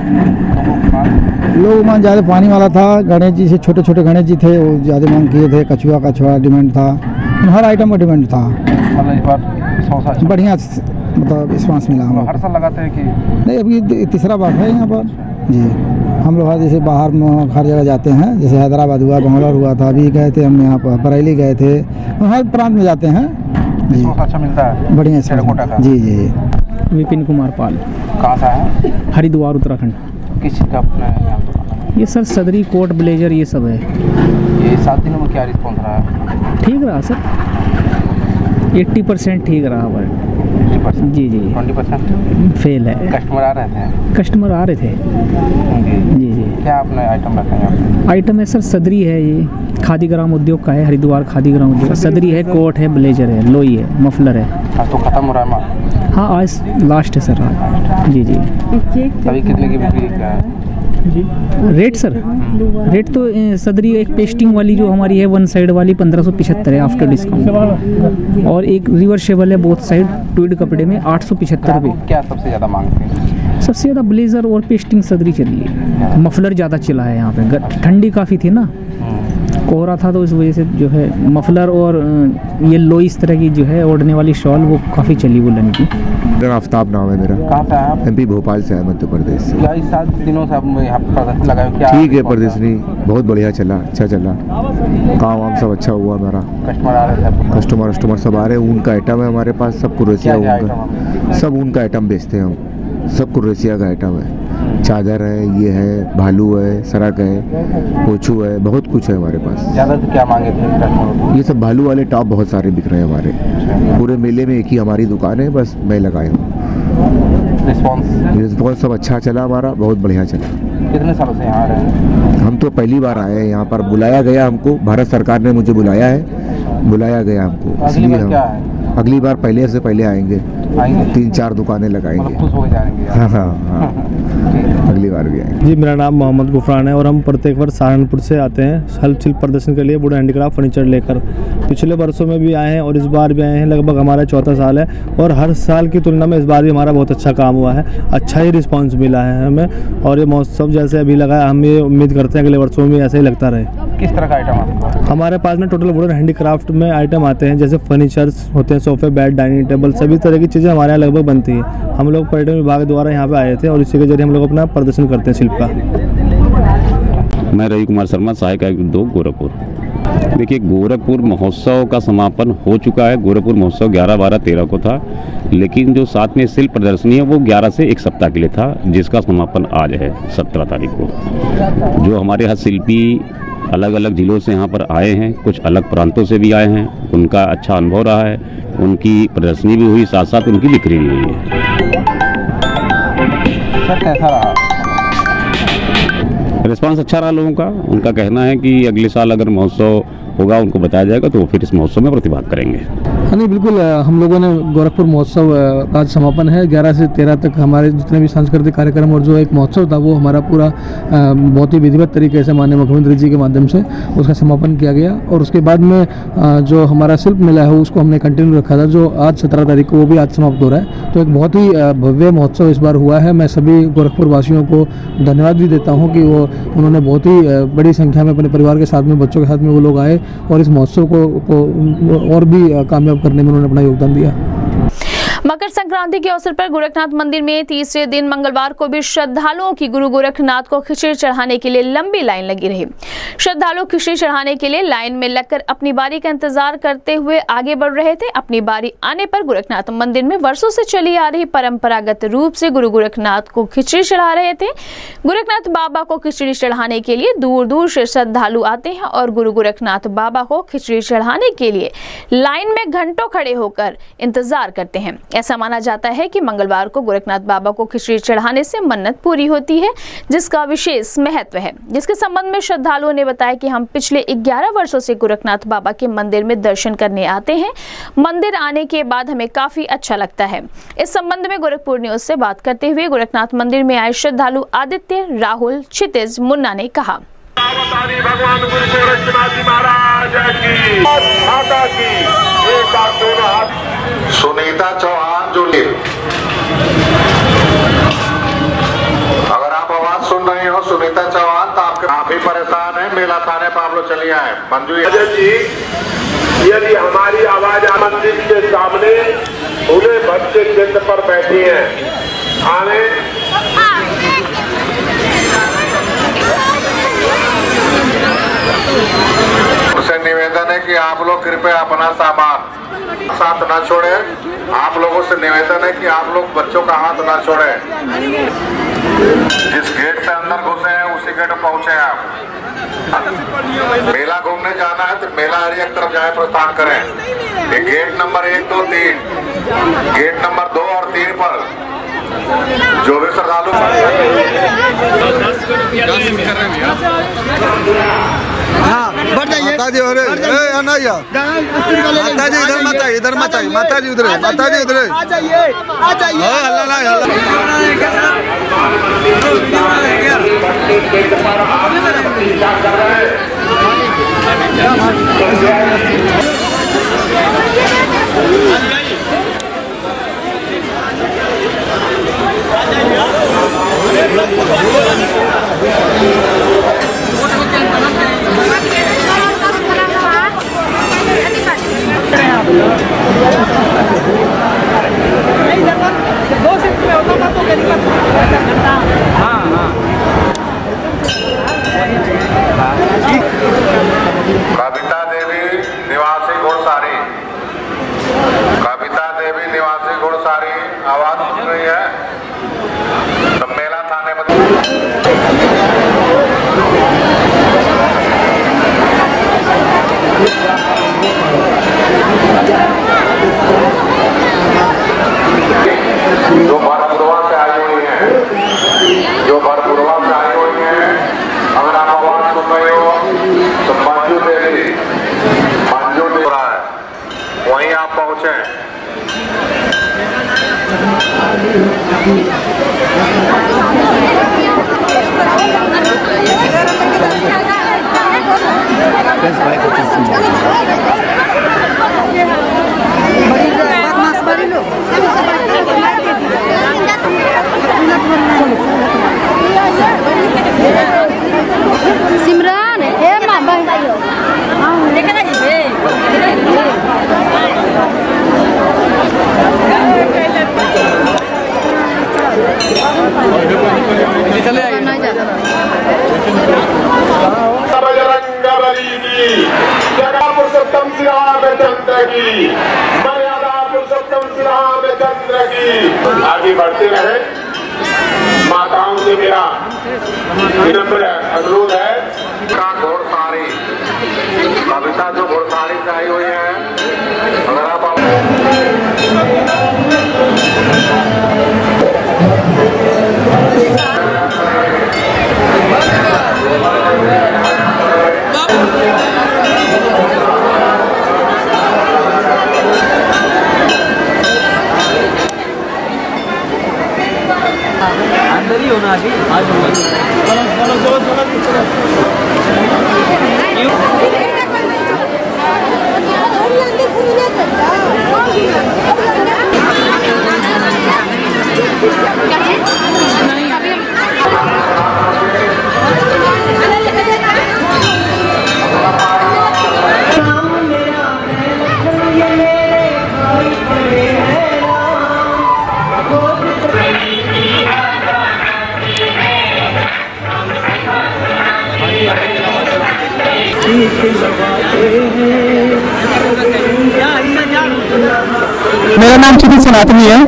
लोग मांग ज़्यादा पानी वाला था। गणेश जी से छोटे छोटे गणेश जी थे, वो ज़्यादा मांग किए थे। कछुआ का छोटा डिमांड था, हर आइटम का डिमांड था। मतलब इस बार बढ़िया मतलब रिस्पांस मिला हमको। हर साल लगाते हैं कि नहीं, अभी तीसरा बार है यहाँ पर जी। हम लोग जैसे बाहर में हर जगह जाते हैं, जैसे हैदराबाद हुआ, बंगलौर हुआ था, अभी गए थे हम यहाँ पर, बरेली गए थे, हर प्रांत में जाते हैं जी। अच्छा मिलता है बढ़िया जी जी। विपिन कुमार पाल। कहाँ से है? हरिद्वार उत्तराखंड। किस चीज़ का अपना यहाँ दुकान? ये सर सदरी, कोट, ब्लेजर ये सब है। ये 7 दिनों में क्या रिस्पॉन्स रहा है? ठीक रहा सर, 80% ठीक रहा हुआ है। 80%? जी जी। 20% फेल है। कस्टमर आ रहे थे? कस्टमर आ रहे थे जी जी। क्या आपने आइटम रखा है? आइटम है सर सदरी है, ये खादी ग्राम उद्योग का है, हरिद्वार खादी ग्राम उद्योग। सदरी है, कोट है, ब्लेजर है, लोई है, मफलर है। तो ख़त्म हो रहा है माल? हाँ आज लास्ट है सर आज। जी जी। तभी कितने की बिक्री क्या है? रेट सर, रेट तो सदरी एक पेस्टिंग वाली जो हमारी है 1 साइड वाली 1575 है आफ्टर डिस्काउंट, और एक रिवर्सेबल है बोथ साइड ट्विड कपड़े में 875 रुपये। क्या सबसे ज़्यादा मांगते हैं? सबसे ज़्यादा ब्लेजर और पेस्टिंग सदरी चल रही है। मफलर ज़्यादा चला है यहाँ पे, ठंडी काफ़ी थी ना, कोहरा था, तो इस वजह से जो है मफलर और ये लोई इस तरह की जो है ओढ़ने वाली शॉल वो काफ़ी चली वुलन की। मेरा आफ्ताब नाम है मेरा। कहाँ से है आप? MP भोपाल से है, मध्य प्रदेश से। क्या इस 7 दिनों से आप यहाँ पर प्रदर्शन लगाए? क्या ठीक है, प्रदर्शनी बहुत बढ़िया चला, अच्छा चला, काम वाम सब अच्छा हुआ हमारा। कस्टमर आ रहे थे? कस्टमर सब आ रहे हैं। ऊन का आइटम है हमारे पास, सब कुर्सिया ऊन का, सब ऊन का आइटम बेचते हैं हम, सब कुर्सिया का आइटम है। चादर है, ये है, भालू है, सरक है, पोछू है, बहुत कुछ है हमारे पास। ज़्यादा तो क्या मांगे थे? ये सब भालू वाले टॉप बहुत सारे बिक रहे हैं हमारे पूरे मेले में। एक ही हमारी दुकान है, बस मैं लगाया हूँ। रिस्पॉन्स सब अच्छा चला हमारा, बहुत बढ़िया चला। कितने सालों से यहाँ आ रहे हैं? हम तो पहली बार आए हैं यहाँ पर, बुलाया गया हमको, भारत सरकार ने मुझे बुलाया है, बुलाया गया हमको, इसलिए हम अगली बार पहले से पहले आएंगे, 3-4 दुकानें लगाएंगे। खुश हो जाएंगे। हाँ अगली बार भी आएंगे। जी, मेरा नाम मोहम्मद गुफरान है और हम प्रत्येक वर्ष सहारनपुर से आते हैं हस्तशिल्प प्रदर्शन के लिए, वुडन हैंडीक्राफ्ट फर्नीचर लेकर। पिछले वर्षों में भी आए हैं और इस बार भी आए हैं, लगभग हमारा 4था साल है, और हर साल की तुलना में इस बार भी हमारा बहुत अच्छा काम हुआ है, अच्छा ही रिस्पांस मिला है हमें। और ये महोत्सव जैसे अभी लगा है, हम ये उम्मीद करते हैं अगले वर्षों में ऐसे ही लगता रहे। किस तरह का आइटम आपको? हमारे पास में टोटल वुडन हैंडीक्राफ्ट में आइटम आते हैं, जैसे फर्नीचर्स होते हैं, सोफे, बेड, डाइनिंग टेबल, सभी तरह की चीज़ें हमारे यहाँ लगभग बनती है। हम लोग पर्यटन विभाग द्वारा यहाँ पे आए थे और इसी के जरिए हम लोग अपना प्रदर्शन करते हैं शिल्प का। मैं रवि कुमार शर्मा, सहायक आयुक्त उद्योग गोरखपुर। देखिए, गोरखपुर महोत्सव का समापन हो चुका है। गोरखपुर महोत्सव 11, 12, 13 को था, लेकिन जो साथ में शिल्प प्रदर्शनी है वो 11 से 1 सप्ताह के लिए था, जिसका समापन आज है 17 तारीख को। जो हमारे यहाँ शिल्पी अलग अलग जिलों से यहाँ पर आए हैं, कुछ अलग प्रांतों से भी आए हैं, उनका अच्छा अनुभव रहा है, उनकी प्रदर्शनी भी हुई, साथ साथ उनकी बिक्री भी हुई है। सर कैसा रहा? रिस्पांस अच्छा रहा लोगों का। उनका कहना है कि अगले साल अगर महोत्सव होगा उनको बताया जाएगा तो वो फिर इस महोत्सव में प्रतिभाग करेंगे। हाँ नहीं, बिल्कुल हम लोगों ने गोरखपुर महोत्सव का आज समापन है। 11 से 13 तक हमारे जितने भी सांस्कृतिक कार्यक्रम और जो एक महोत्सव था वो हमारा पूरा बहुत ही विधिवत तरीके से माननीय मुख्यमंत्री जी के माध्यम से उसका समापन किया गया। और उसके बाद में जो हमारा शिल्प मेला है उसको हमने कंटिन्यू रखा था, जो आज 17 तारीख को वो भी आज समाप्त हो रहा है। तो एक बहुत ही भव्य महोत्सव इस बार हुआ है। मैं सभी गोरखपुर वासियों को धन्यवाद भी देता हूँ कि उन्होंने बहुत ही बड़ी संख्या में अपने परिवार के साथ में, बच्चों के साथ में वो लोग आए और इस महोत्सव को और भी कामयाब करने में उन्होंने अपना योगदान दिया। मकर संक्रांति के अवसर पर गोरखनाथ मंदिर में तीसरे दिन मंगलवार को भी श्रद्धालुओं की गुरु गोरखनाथ को खिचड़ी चढ़ाने के लिए लंबी लाइन लगी रही। श्रद्धालु खिचड़ी चढ़ाने के लिए लाइन में लगकर अपनी बारी का इंतजार करते हुए आगे बढ़ रहे थे। अपनी बारी आने पर गोरखनाथ मंदिर में वर्षों से चली आ रही परंपरागत रूप से गुरु गोरखनाथ को खिचड़ी चढ़ा रहे थे। गोरखनाथ बाबा को खिचड़ी चढ़ाने के लिए दूर दूर से श्रद्धालु आते हैं और गुरु गोरखनाथ बाबा को खिचड़ी चढ़ाने के लिए लाइन में घंटों खड़े होकर इंतजार करते हैं। ऐसा माना जाता है कि मंगलवार को गोरखनाथ बाबा को खिचड़ी चढ़ाने से मन्नत पूरी होती है, जिसका विशेष महत्व है। जिसके संबंध में श्रद्धालुओं ने बताया कि हम पिछले 11 वर्षों से गोरखनाथ बाबा के मंदिर में दर्शन करने आते हैं। मंदिर आने के बाद हमें काफी अच्छा लगता है। इस संबंध में गोरखपुर न्यूज से बात करते हुए गोरखनाथ मंदिर में आए श्रद्धालु आदित्य, राहुल, क्षितिज, मुन्ना ने कहा, भगवान गुरु गोरखनाथ जी महाराज की माता की एक हाथ दोनों हाथ। सुनीता चौहान जूली, अगर आप आवाज सुन रही हो सुनीता चौहान तो आपके काफी परेशान है, मेला थाने पर आप लोग चलिए आए। मंजू जी, यदि हमारी आवाज मंदिर के सामने खुले भक्त के चिन्ह पर बैठी है, आने उसे निवेदन है कि आप लोग कृपया अपना सामान साथ न छोड़े। आप लोगों से निवेदन है कि आप लोग बच्चों का हाथ न छोड़े। जिस गेट से अंदर घुसे हैं उसी गेट पर पहुंचे आप। मेला घूमने जाना है तो मेला एरिया की तरफ जाए प्रस्थान करें। ये गेट नंबर 1, 2, 3, गेट नंबर 2 और 3 पर जो भी श्रद्धालु बढ़ जाइए माताजी, इधर मत आइए, इधर मत आइए, माताजी उधर है, माताजी उधर है, आ जाइए, आ जाइए। कविता देवी निवासी घोड़सारी, कविता देवी निवासी घोड़सारी आवाज सुन रही है तो मेला थाने में जो भरपुरवा से आई हुई है, जो भरपुरवा से आई हुई है, अगर आप आवाज सुन रहे हो तो मंजू देवी रहा है, वहीं आप पहुंचे। सिमरन ए मां भाई देखना जी चले आइए नहीं जाता जगह पुरुषोत्तम श्री रामचंद्र की, मर्यादा पुरुषोत्तम श्री रामचंद्र की। आगे बढ़ते रहे। माताओं से मेरा विनम्र अनुरोध है का घोड़सारी, कविता जो घोड़सारी से आई हुई है, अगर आप मेरा नाम चिकित सनातनी है।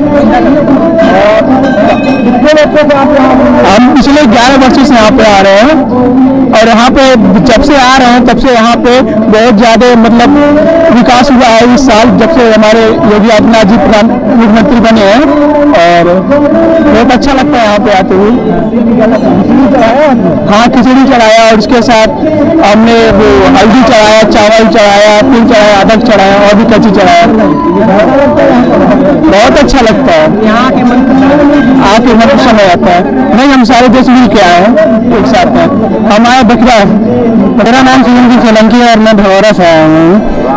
हम पिछले 11 वर्षों से यहाँ पे आ रहे हैं और यहाँ पे जब से आ रहे हैं तब से यहाँ पे बहुत ज़्यादा मतलब विकास हुआ है इस साल, जब से हमारे योगी आदित्यनाथ जी मुख्यमंत्री बने हैं और बहुत अच्छा लगता है यहाँ पे आते हुए। हाँ, खिचड़ी चढ़ाया और उसके साथ हमने वो हल्दी चढ़ाया, चावल चढ़ाया, तिल चढ़ाया, अदरक चढ़ाया और भी कच्ची चढ़ाया। बहुत अच्छा लगता है यहाँ के मन प्रसन्न हो जाता है। नहीं, हम सारे देश मिल के आए हैं एक साथ में। हम आए बकरा, मेरा नाम सुनील सोलंकी है और मैं भगौरा से आया हूँ।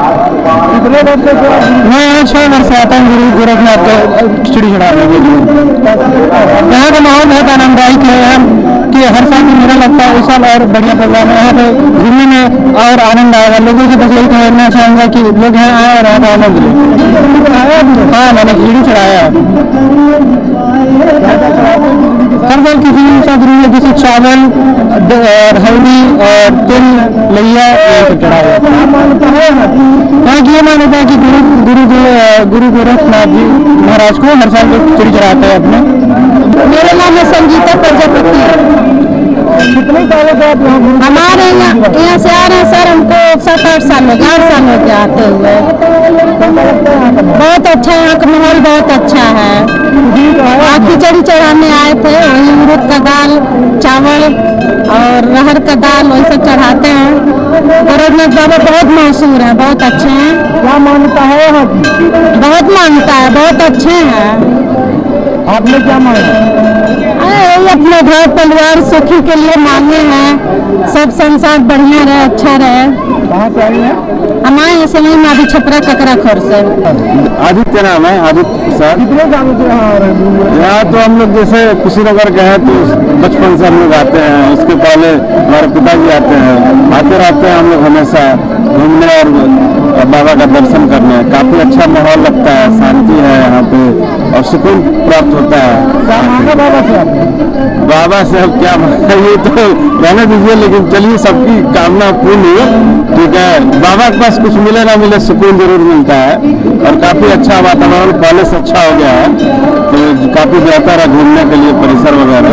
मैं यहाँ 6 वर्ष से आता हूँ गुरु गोरखनाथ को खिचड़ी चढ़ाने के लिए। यहाँ का माहौल बहुत आनंददायक है कि हर साल मेला लगता है, इस साल और बढ़िया प्रोग्राम है। यहाँ पे घूमने में और आनंद आएगा। लोगों से बस यही कहना चाहूँगा कि लोग यहाँ आए और यहाँ का आनंद लें। हाँ, मैंने खिचड़ी चढ़ाया है। हर बार किसी भी साथ जैसे चावल और हल्दी और तिल लैया चढ़ाया। हाँ, ये मान्यता है कि गुरु गोरखनाथ जी महाराज को हर साल खिचड़ी चढ़ाते हैं अपने। मेरा नाम है संगीता प्रजापति। कितने सालों से आप हमारे यहाँ से आ रहे हैं सर, हमको 7-8 साल हो गए, 8 साल हो गया आते हुए। बहुत अच्छा है, यहाँ का माहौल बहुत अच्छा है। आप खिचड़ी चढ़ाने आए थे, वही उड़द का दाल, चावल और रहर का दाल वही सब चढ़ाते हैं। गोरखनाथ बाबा बहुत मशहूर है, बहुत अच्छे हैं। क्या मान्यता है? बहुत मान्यता है, बहुत अच्छे हैं। आपने क्या मांगा? अपने घर परिवार सुखी के लिए मांगे हैं, सब संसार बढ़िया रहे, अच्छा रहे। कहाँ से आई हैं? हमारे ऐसे नहीं, माधी छपरा ककरा खोर से। आदित्य नाम है, आदित्य सर। कितने सालों से यहाँ आ रहे हैं? यहाँ तो हम लोग जैसे कुशीनगर गए हैं तो बचपन से हम लोग आते हैं। उसके पहले हमारे पिताजी आते हैं, आते रहते हैं हम लोग हमेशा घूमने और बाबा का दर्शन करने। काफी अच्छा माहौल लगता है, शांति है यहाँ पे और सुकून प्राप्त होता है। क्या मांगा बाबा से? बाबा से अब क्या मांगा ये तो रहने दीजिए, लेकिन चलिए सबकी कामना पूर्ण हो, ठीक है। बाबा के पास कुछ मिले ना मिले, सुकून जरूर मिलता है और काफी अच्छा वातावरण पहले से अच्छा हो गया है, तो काफी बेहतर है घूमने के लिए परिसर वगैरह।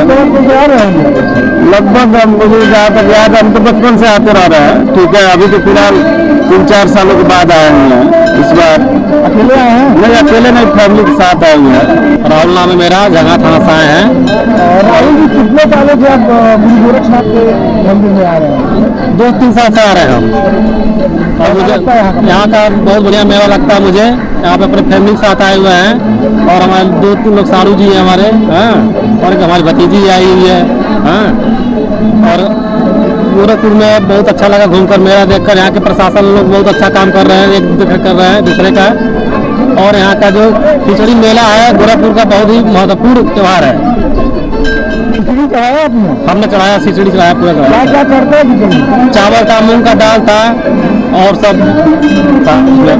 लगभग मुझे जहाँ तक याद है हम तो बचपन से आते रह रहे हैं, ठीक है। अभी तो फिलहाल 3-4 सालों के बाद आए हुए हैं। इस बार अकेले आए हैं? नहीं, अकेले नहीं, फैमिली के साथ आए हुए हैं। राहुल नाम है मेरा, जगह थाना से आए हैं। राहुल जी, कितने सालों से आप गुरु गोरखनाथ के मंदिर में आ रहे हैं? 2-3 साल से आ रहे हैं हम। और मुझे यहाँ का बहुत बढ़िया मेला लगता है। मुझे यहाँ पे अपने फैमिली के साथ आए हुए हैं और हमारे 2-3 लोग सारू जी हैं हमारे, हाँ, और हमारी भतीजी आई हुई है, हाँ। और गोरखपुर में बहुत अच्छा लगा घूमकर, मेला देखकर। यहाँ के प्रशासन लोग बहुत अच्छा काम कर रहे हैं, एक कर रहे हैं दूसरे का। और यहाँ का जो खिचड़ी मेला है गोरखपुर का बहुत ही महत्वपूर्ण त्योहार है। खिचड़ी चढ़ाया आपने? हमने चढ़ाया, खिचड़ी चढ़ाया, पूरा चढ़ाया। क्या क्या करते हैं खिचड़ी? चावल था, मूंग का दाल था और सब था उसमें।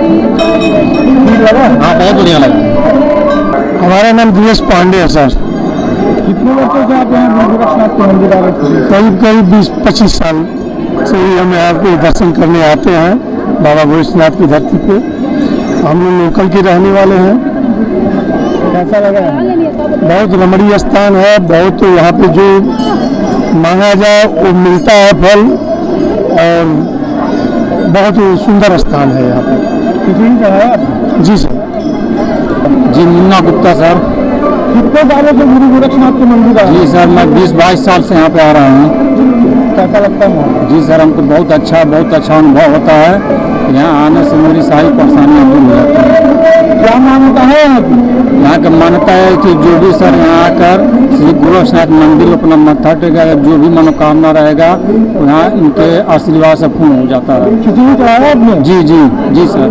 हाँ, बहुत बढ़िया लगा। हमारा नाम दिनेश पांडे है सर। कितने वर्षों से आप यहाँ गोरखनाथ के मंदिर आ रहे हैं? करीब 20-25 साल से ही हम यहाँ पे दर्शन करने आते हैं, बाबा गोरखनाथ की धरती पे। हम लोग लोकल के रहने वाले हैं। कैसा लगा? बहुत रमणीय स्थान है, बहुत यहाँ पे जो मांगा जाए वो मिलता है फल, और बहुत सुंदर स्थान है यहाँ पे। किसी का है? जी सर। जी, मुन्ना गुप्ता सर। कितने सालों से गुरु गोरखनाथ के मंदिर आ रहे हैं? जी सर, मैं 20-22 साल से यहाँ पे आ रहा हूँ। कैसा लगता है? जी सर, हमको बहुत अच्छा अनुभव होता है। यहाँ आने से मेरी सारी परेशानियाँ दूर हो जाती हैं। क्या मान्यता है यहाँ की? मान्यता है कि जो भी सर यहाँ आकर श्री गोरखनाथ मंदिर अपना मत्था टेकेगा, जो भी मनोकामना रहेगा यहाँ इनके आशीर्वाद से पूर्ण हो जाता है। खिचड़ी चढ़ाया आपने? जी सर।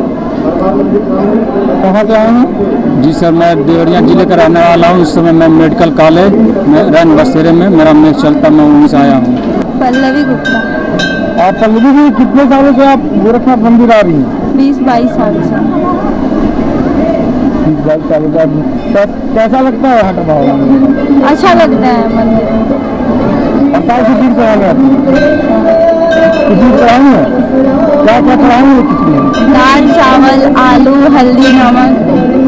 कहाँ से आए हैं? जी सर, मैं देवरिया जिले का रहने वाला हूँ। इस समय मैं मेडिकल कॉलेज में रैन बसेरे में मेरा मेच चलता, मैं वहीं से आया हूँ। पल्लवी गुप्ता। आप पल्लवी जी, कितने सालों से आप गोरखनाथ मंदिर आ रही हैं? 20-22 साल से। 20-22 सालों से। कैसा लगता है यहाँ का माहौल? अच्छा लगता है मंदिर। कितनी क्या क्या खिलाएंगे खिचड़ी में? दाल चावल आलू हल्दी नमक।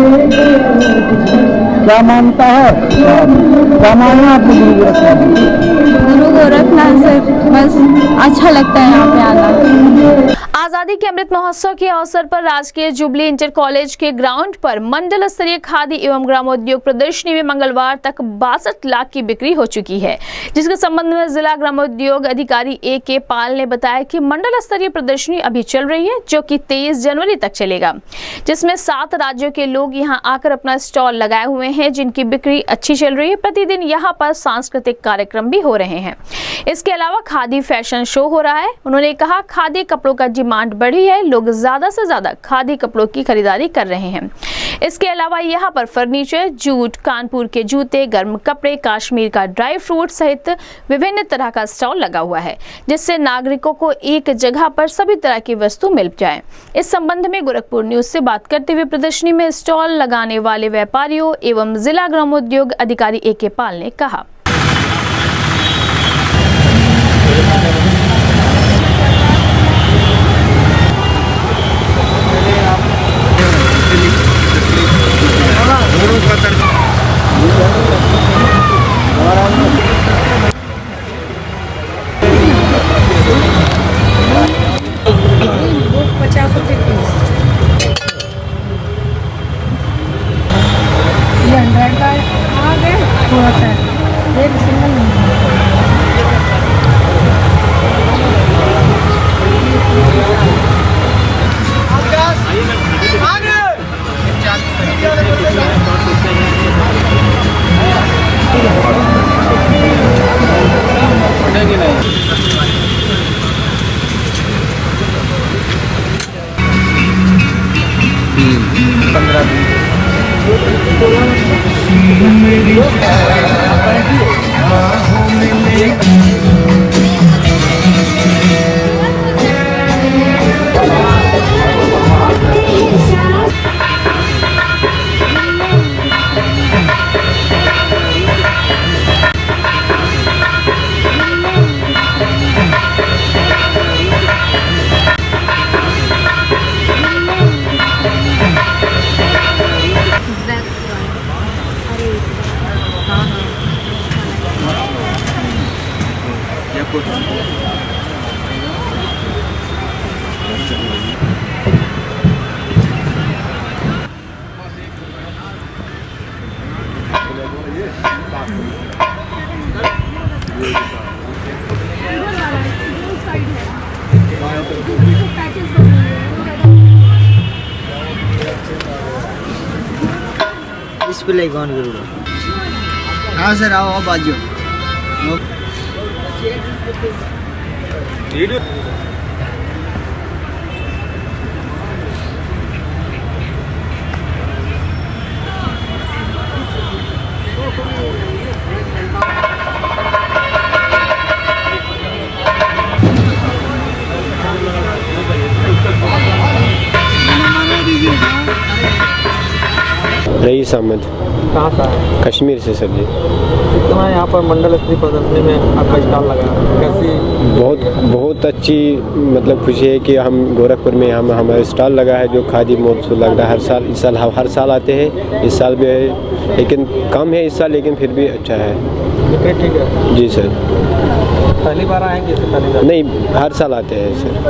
क्या मानता है, क्या मानना है आपको गुरु गोरखनाथ? गुरु गोरखनाथ से बस अच्छा लगता है यहाँ पे आना। आजादी के अमृत महोत्सव के अवसर पर राजकीय जुबली इंटर कॉलेज के ग्राउंड पर मंडल स्तरीय खादी एवं ग्रामोद्योग प्रदर्शनी में मंगलवार तक 62 लाख की बिक्री हो चुकी है, जिसके संबंध में जिला ग्रामोद्योग अधिकारी A.K. पाल ने बताया कि मंडल स्तरीय प्रदर्शनी अभी चल रही है, जो कि 23 जनवरी तक चलेगा, जिसमें 7 राज्यों के लोग यहां आकर अपना स्टॉल लगाए हुए हैं, जिनकी बिक्री अच्छी चल रही है। प्रतिदिन यहां पर सांस्कृतिक कार्यक्रम भी हो रहे हैं। इसके अलावा खादी फैशन शो हो रहा है। उन्होंने कहा, खादी कपड़ों का डिमांड बढ़ी है, लोग ज्यादा से ज्यादा खादी कपड़ों की खरीदारी कर रहे हैं। इसके अलावा यहाँ पर फर्नीचर, जूट, कानपुर के जूते, गर्म कपड़े, कश्मीर का ड्राई फ्रूट सहित विभिन्न तरह का स्टॉल लगा हुआ है, जिससे नागरिकों को एक जगह पर सभी तरह की वस्तु मिल जाए। इस संबंध में गोरखपुर न्यूज से बात करते हुए प्रदर्शनी में स्टॉल लगाने वाले व्यापारियों एवं जिला ग्रामोद्योग अधिकारी A.K. पाल ने कहा, डिस्प्ले कौन करूँगा? हाँ सर, आओ आओ बाजू। रईस अहमद। कहाँ से आए? कश्मीर से सर जी। कितना यहाँ पर मंडल स्तरीय प्रदर्शनी में आपका स्टॉल लगा, कैसी? बहुत अच्छी मतलब खुशी है कि हम गोरखपुर में हम हमारा स्टॉल लगा है, जो खादी महोत्सव लग रहा है। हर साल आते हैं, इस साल भी है, लेकिन कम है इस साल, लेकिन फिर भी अच्छा है। ठीक है जी सर। पहली बार आएंगे? नहीं, हर साल आते हैं सर।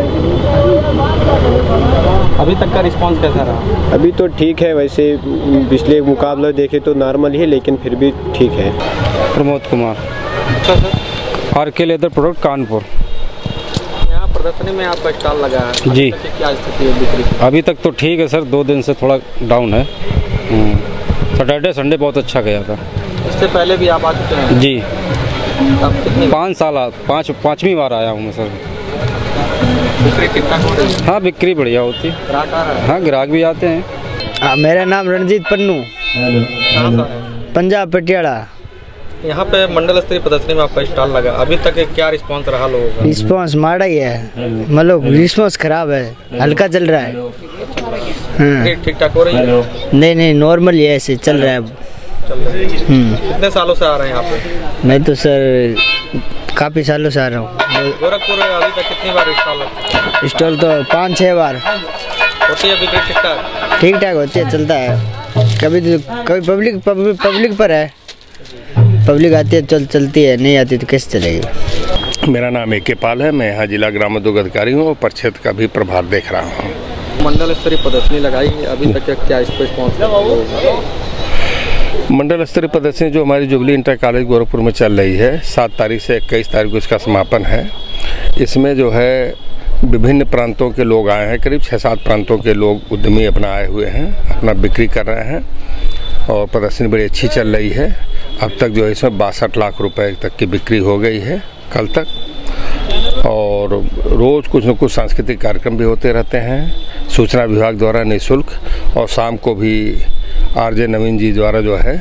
अभी तक का रिस्पांस कैसा रहा? अभी तो ठीक है, वैसे पिछले मुकाबले देखे तो नॉर्मल ही है, लेकिन फिर भी ठीक है। Pramod Kumar, RK leather product, Kanpur. यहाँ प्रदर्शनी में आपका स्टॉल लगा है जी। क्या स्थिति है बिक्री की? अभी तक तो ठीक है सर, 2 दिन से थोड़ा डाउन है। सैटरडे संडे बहुत अच्छा गया था। इससे पहले भी आप आ चुके हैं? जी। अब कितनी? 5 साल, पाँचवीं बार आया हूँ मैं सर। बिक्री ठीक ठाक हो रही है? हाँ, बिक्री बढ़िया होती है। ग्राहक आ रहा है? हाँ, ग्राहक भी आते हैं। मेरा नाम रणजीत पन्नू, पंजाब पटियाला। यहाँ पे मंडल स्तरीय प्रदर्शनी में आपका स्टॉल लगा, अभी तक क्या रिस्पांस रहा लोगों का? रिस्पांस माड़ा ही है, मतलब रिस्पांस खराब है, हल्का चल रहा है। ठीक ठाक हो रही है? नहीं, नॉर्मल ही ऐसे चल रहा है। कितने सालों से आ रहे हैं यहाँ पे? मैं तो सर काफ़ी सालों से आ रहा हूँ। गोरखपुर में अभी तक कितनी बार स्टॉल लगता है? स्टॉल तो 5-6 बार होती है, बिक्री ठीक ठाक? ठीक ठाक होती है, चलता है। कभी पब्लिक पर है, पब्लिक आती है चलती है, नहीं आती तो कैसे चलेगी। मेरा नाम A.K. पाल है, मैं यहाँ जिला ग्राम उद्योग अधिकारी हूँ और प्रक्षेत्र का भी प्रभार देख रहा हूँ। मंडल स्तरीय प्रदर्शनी लगाई है, अभी तक क्या इस पर रिस्पॉन्स? मंडल स्तरीय प्रदर्शनी जो हमारी जुबली इंटर कॉलेज गोरखपुर में चल रही है, 7 तारीख से 21 तारीख को इसका समापन है। इसमें जो है विभिन्न प्रांतों के लोग आए हैं, करीब 6-7 प्रांतों के लोग उद्यमी अपना आए हुए हैं, अपना बिक्री कर रहे हैं और प्रदर्शनी बड़ी अच्छी चल रही है। अब तक जो है इसमें 62 लाख रुपए तक की बिक्री हो गई है कल तक। और रोज़ कुछ न कुछ सांस्कृतिक कार्यक्रम भी होते रहते हैं सूचना विभाग द्वारा निःशुल्क, और शाम को भी RJ नवीन जी द्वारा जो है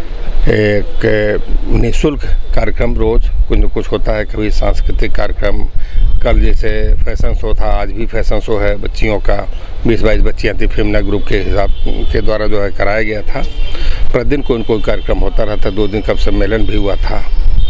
एक निःशुल्क कार्यक्रम रोज़ कुछ न कुछ होता है। कभी सांस्कृतिक कार्यक्रम, कल जैसे फैशन शो था, आज भी फैशन शो है बच्चियों का, 20-22 बच्चियाँ थी, फेमना ग्रुप के हिसाब के द्वारा जो है कराया गया था। प्रतिदिन कोई न कोई कार्यक्रम होता रहता, 2 दिन का सम्मेलन भी हुआ था।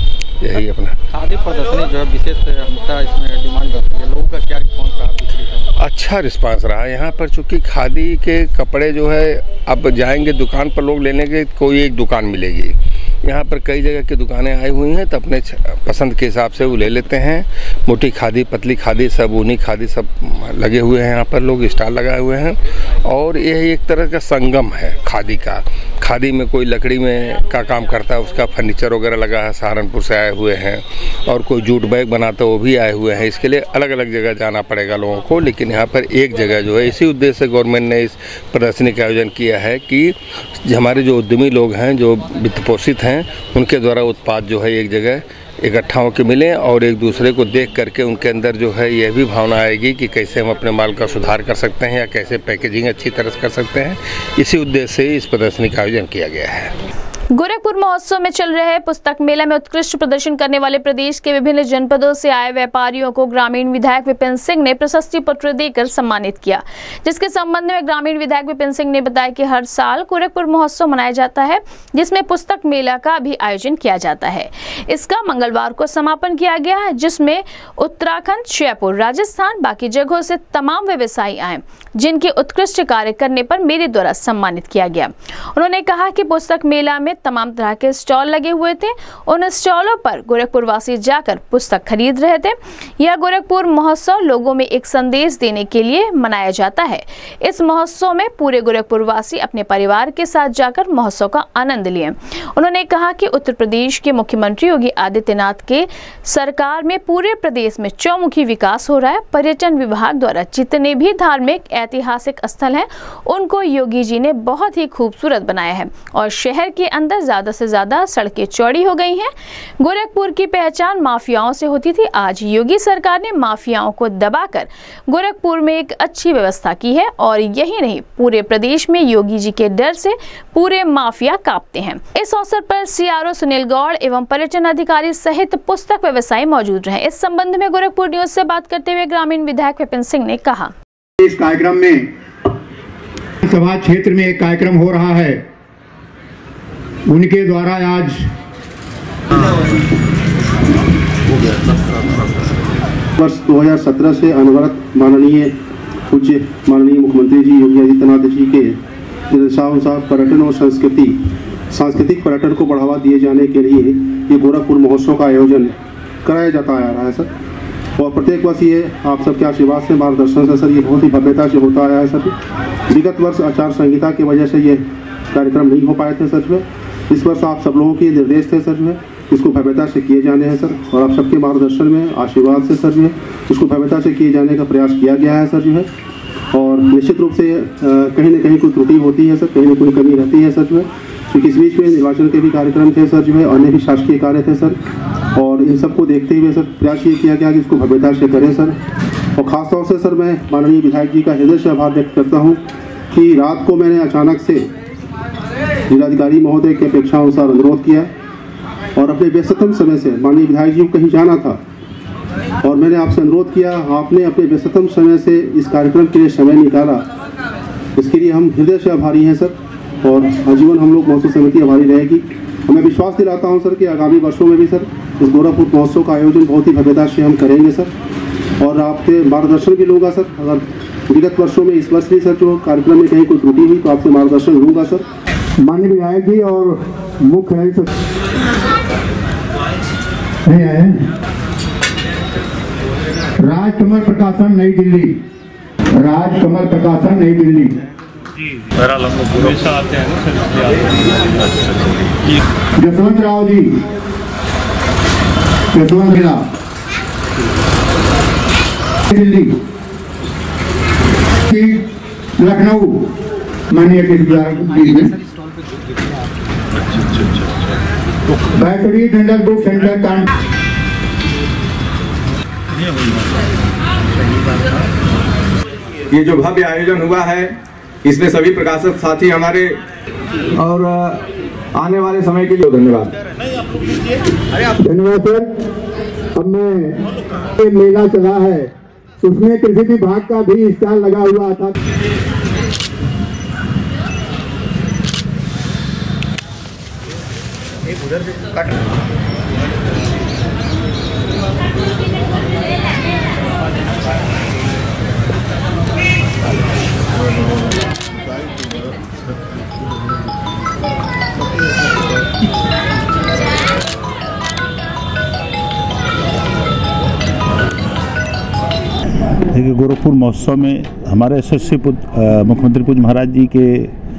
यही अपना खादी प्रदर्शनी जो है विशेष हमेशा इसमें डिमांड रहती है, लोगों का क्या रिस्पॉन्स रहा बिक्री का? अच्छा रिस्पांस रहा यहाँ पर, चूँकि खादी के कपड़े जो है अब जाएंगे दुकान पर लोग लेने के, कोई एक दुकान मिलेगी। यहाँ पर कई जगह की दुकानें आई हुई हैं, तो अपने पसंद के हिसाब से वो ले लेते हैं। मोटी खादी, पतली खादी, सब ऊनी खादी सब लगे हुए हैं, यहाँ पर लोग स्टॉल लगाए हुए हैं। और यह एक तरह का संगम है खादी का। खादी में कोई लकड़ी में का काम करता है, उसका फर्नीचर वगैरह लगा है, सहारनपुर से आए हुए हैं। और कोई जूट बैग बनाता है, वो भी आए हुए हैं। इसके लिए अलग अलग जगह जाना पड़ेगा लोगों को, लेकिन यहाँ पर एक जगह जो है, इसी उद्देश्य से गवर्नमेंट ने इस प्रदर्शनी का आयोजन किया है कि हमारे जो उद्यमी लोग हैं, जो वित्त पोषित हैं, उनके द्वारा उत्पाद जो है एक जगह इकट्ठा होकर मिलें और एक दूसरे को देख करके उनके अंदर जो है यह भी भावना आएगी कि कैसे हम अपने माल का सुधार कर सकते हैं या कैसे पैकेजिंग अच्छी तरह से कर सकते हैं। इसी उद्देश्य से इस प्रदर्शनी का आयोजन किया गया है। गोरखपुर महोत्सव में चल रहे पुस्तक मेला में उत्कृष्ट प्रदर्शन करने वाले प्रदेश के विभिन्न जनपदों से आए व्यापारियों को ग्रामीण विधायक विपिन सिंह ने प्रशस्ति पत्र देकर सम्मानित किया, जिसके संबंध में ग्रामीण विधायक विपिन सिंह ने बताया कि हर साल गोरखपुर महोत्सव मनाया जाता है, जिसमें पुस्तक मेला का भी आयोजन किया जाता है। इसका मंगलवार को समापन किया गया है, जिसमें उत्तराखंड, जयपुर, राजस्थान, बाकी जगहों से तमाम व्यवसायी आए, जिनके उत्कृष्ट कार्य करने पर मेरे द्वारा सम्मानित किया गया। उन्होंने कहा कि पुस्तक मेला में तमाम तरह के स्टॉल लगे हुए थे। उन स्टॉलों पर गोरखपुर वासी जाकर पुस्तक खरीद रहे थे। यह गोरखपुर महोत्सव लोगों में एक संदेश देने के लिए मनाया जाता है। इस महोत्सव में पूरे गोरखपुर वासी अपने परिवार के साथ जाकर महोत्सव का आनंद लिए। उन्होंने कहा कि उत्तर प्रदेश के मुख्यमंत्री योगी आदित्यनाथ के सरकार में पूरे प्रदेश में चौमुखी विकास हो रहा है। पर्यटन विभाग द्वारा जितने भी धार्मिक ऐतिहासिक स्थल हैं, उनको योगी जी ने बहुत ही खूबसूरत बनाया है और शहर के अंदर ज्यादा से ज्यादा सड़कें चौड़ी हो गई हैं। गोरखपुर की पहचान माफियाओं से होती थी, आज योगी सरकार ने माफियाओं को दबाकर गोरखपुर में एक अच्छी व्यवस्था की है और यही नहीं, पूरे प्रदेश में योगी जी के डर से पूरे माफिया कांपते हैं। इस अवसर पर CRO सुनील गौड़ एवं पर्यटन अधिकारी सहित पुस्तक व्यवसायी मौजूद रहे। इस संबंध में गोरखपुर न्यूज से बात करते हुए ग्रामीण विधायक विपिन सिंह ने कहा, इस कार्यक्रम में सभा क्षेत्र में एक कार्यक्रम हो रहा है, उनके द्वारा आज वर्ष 2017 से अनवरत माननीय मुख्यमंत्री जी योगी आदित्यनाथ जी के निर्देशानुसार पर्यटन और सांस्कृतिक पर्यटन को बढ़ावा दिए जाने के लिए ये गोरखपुर महोत्सव का आयोजन कराया जाता आ रहा है सर। और प्रत्येक वर्ष ये आप सबके आशीर्वाद से, मार्गदर्शन से सर ये बहुत ही भव्यता से होता आया है सर। विगत वर्ष आचार संहिता की वजह से ये कार्यक्रम नहीं हो पाए थे सच में। इस वर्ष आप सब लोगों के निर्देश थे सर में, इसको भव्यता से किए जाने हैं सर, और आप सबके मार्गदर्शन में, आशीर्वाद से सर में इसको भव्यता से किए जाने का प्रयास किया गया है सर जो है। और निश्चित रूप से कहीं ना कहीं कोई त्रुटि होती है सर, कहीं ना कोई कमी रहती है सर में, क्योंकि इस बीच में निर्वाचन के भी कार्यक्रम थे सर जो है, अन्य भी शासकीय कार्य थे सर, और इन सबको देखते हुए सर प्रयास ये किया गया कि इसको भव्यता से करें सर। और ख़ासतौर से सर मैं माननीय विधायक जी का हृदय से आभार व्यक्त करता हूँ कि रात को मैंने अचानक से जिलाधिकारी महोदय की अपेक्षा अनुसार अनुरोध किया और अपने व्यस्ततम समय से, माननीय विधायक जी को कहीं जाना था और मैंने आपसे अनुरोध किया, आपने अपने व्यस्ततम समय से इस कार्यक्रम के लिए समय निकाला, इसके लिए हम हृदय से आभारी हैं सर। और आजीवन हम लोग महोत्सव समिति आभारी रहेगी। मैं विश्वास दिलाता हूं सर कि आगामी वर्षों में भी सर इस गोरखपुर महोत्सव का आयोजन बहुत ही भव्यता से हम करेंगे सर, और आपके मार्गदर्शन भी लूँगा सर। अगर विगत वर्षों में इस वर्ष भी सर जो कार्यक्रम में कहीं कोई त्रुटि हुई तो आपसे मार्गदर्शन लूँगा सर। माननीय विधायक जी और मुख्य नहीं आए। राजकमल प्रकाशन नई दिल्ली, राजकमल प्रकाशन नई दिल्ली। आते हैं ना जसवंत राव जी, जसवंत जिला दिल्ली, लखनऊ माननीय बैटरी जनरल बुक सेंटर कांड। ये जो भव्य आयोजन हुआ है इसमें सभी प्रकाशक साथी हमारे और आने वाले समय के लिए धन्यवाद। धन्यवाद सर। अब मैं मेला चला है उसमें कृषि विभाग का भी स्टॉल लगा हुआ था। देखिए, गोरखपुर महोत्सव में हमारे यशस्वी मुख्यमंत्री पूज्य महाराज जी के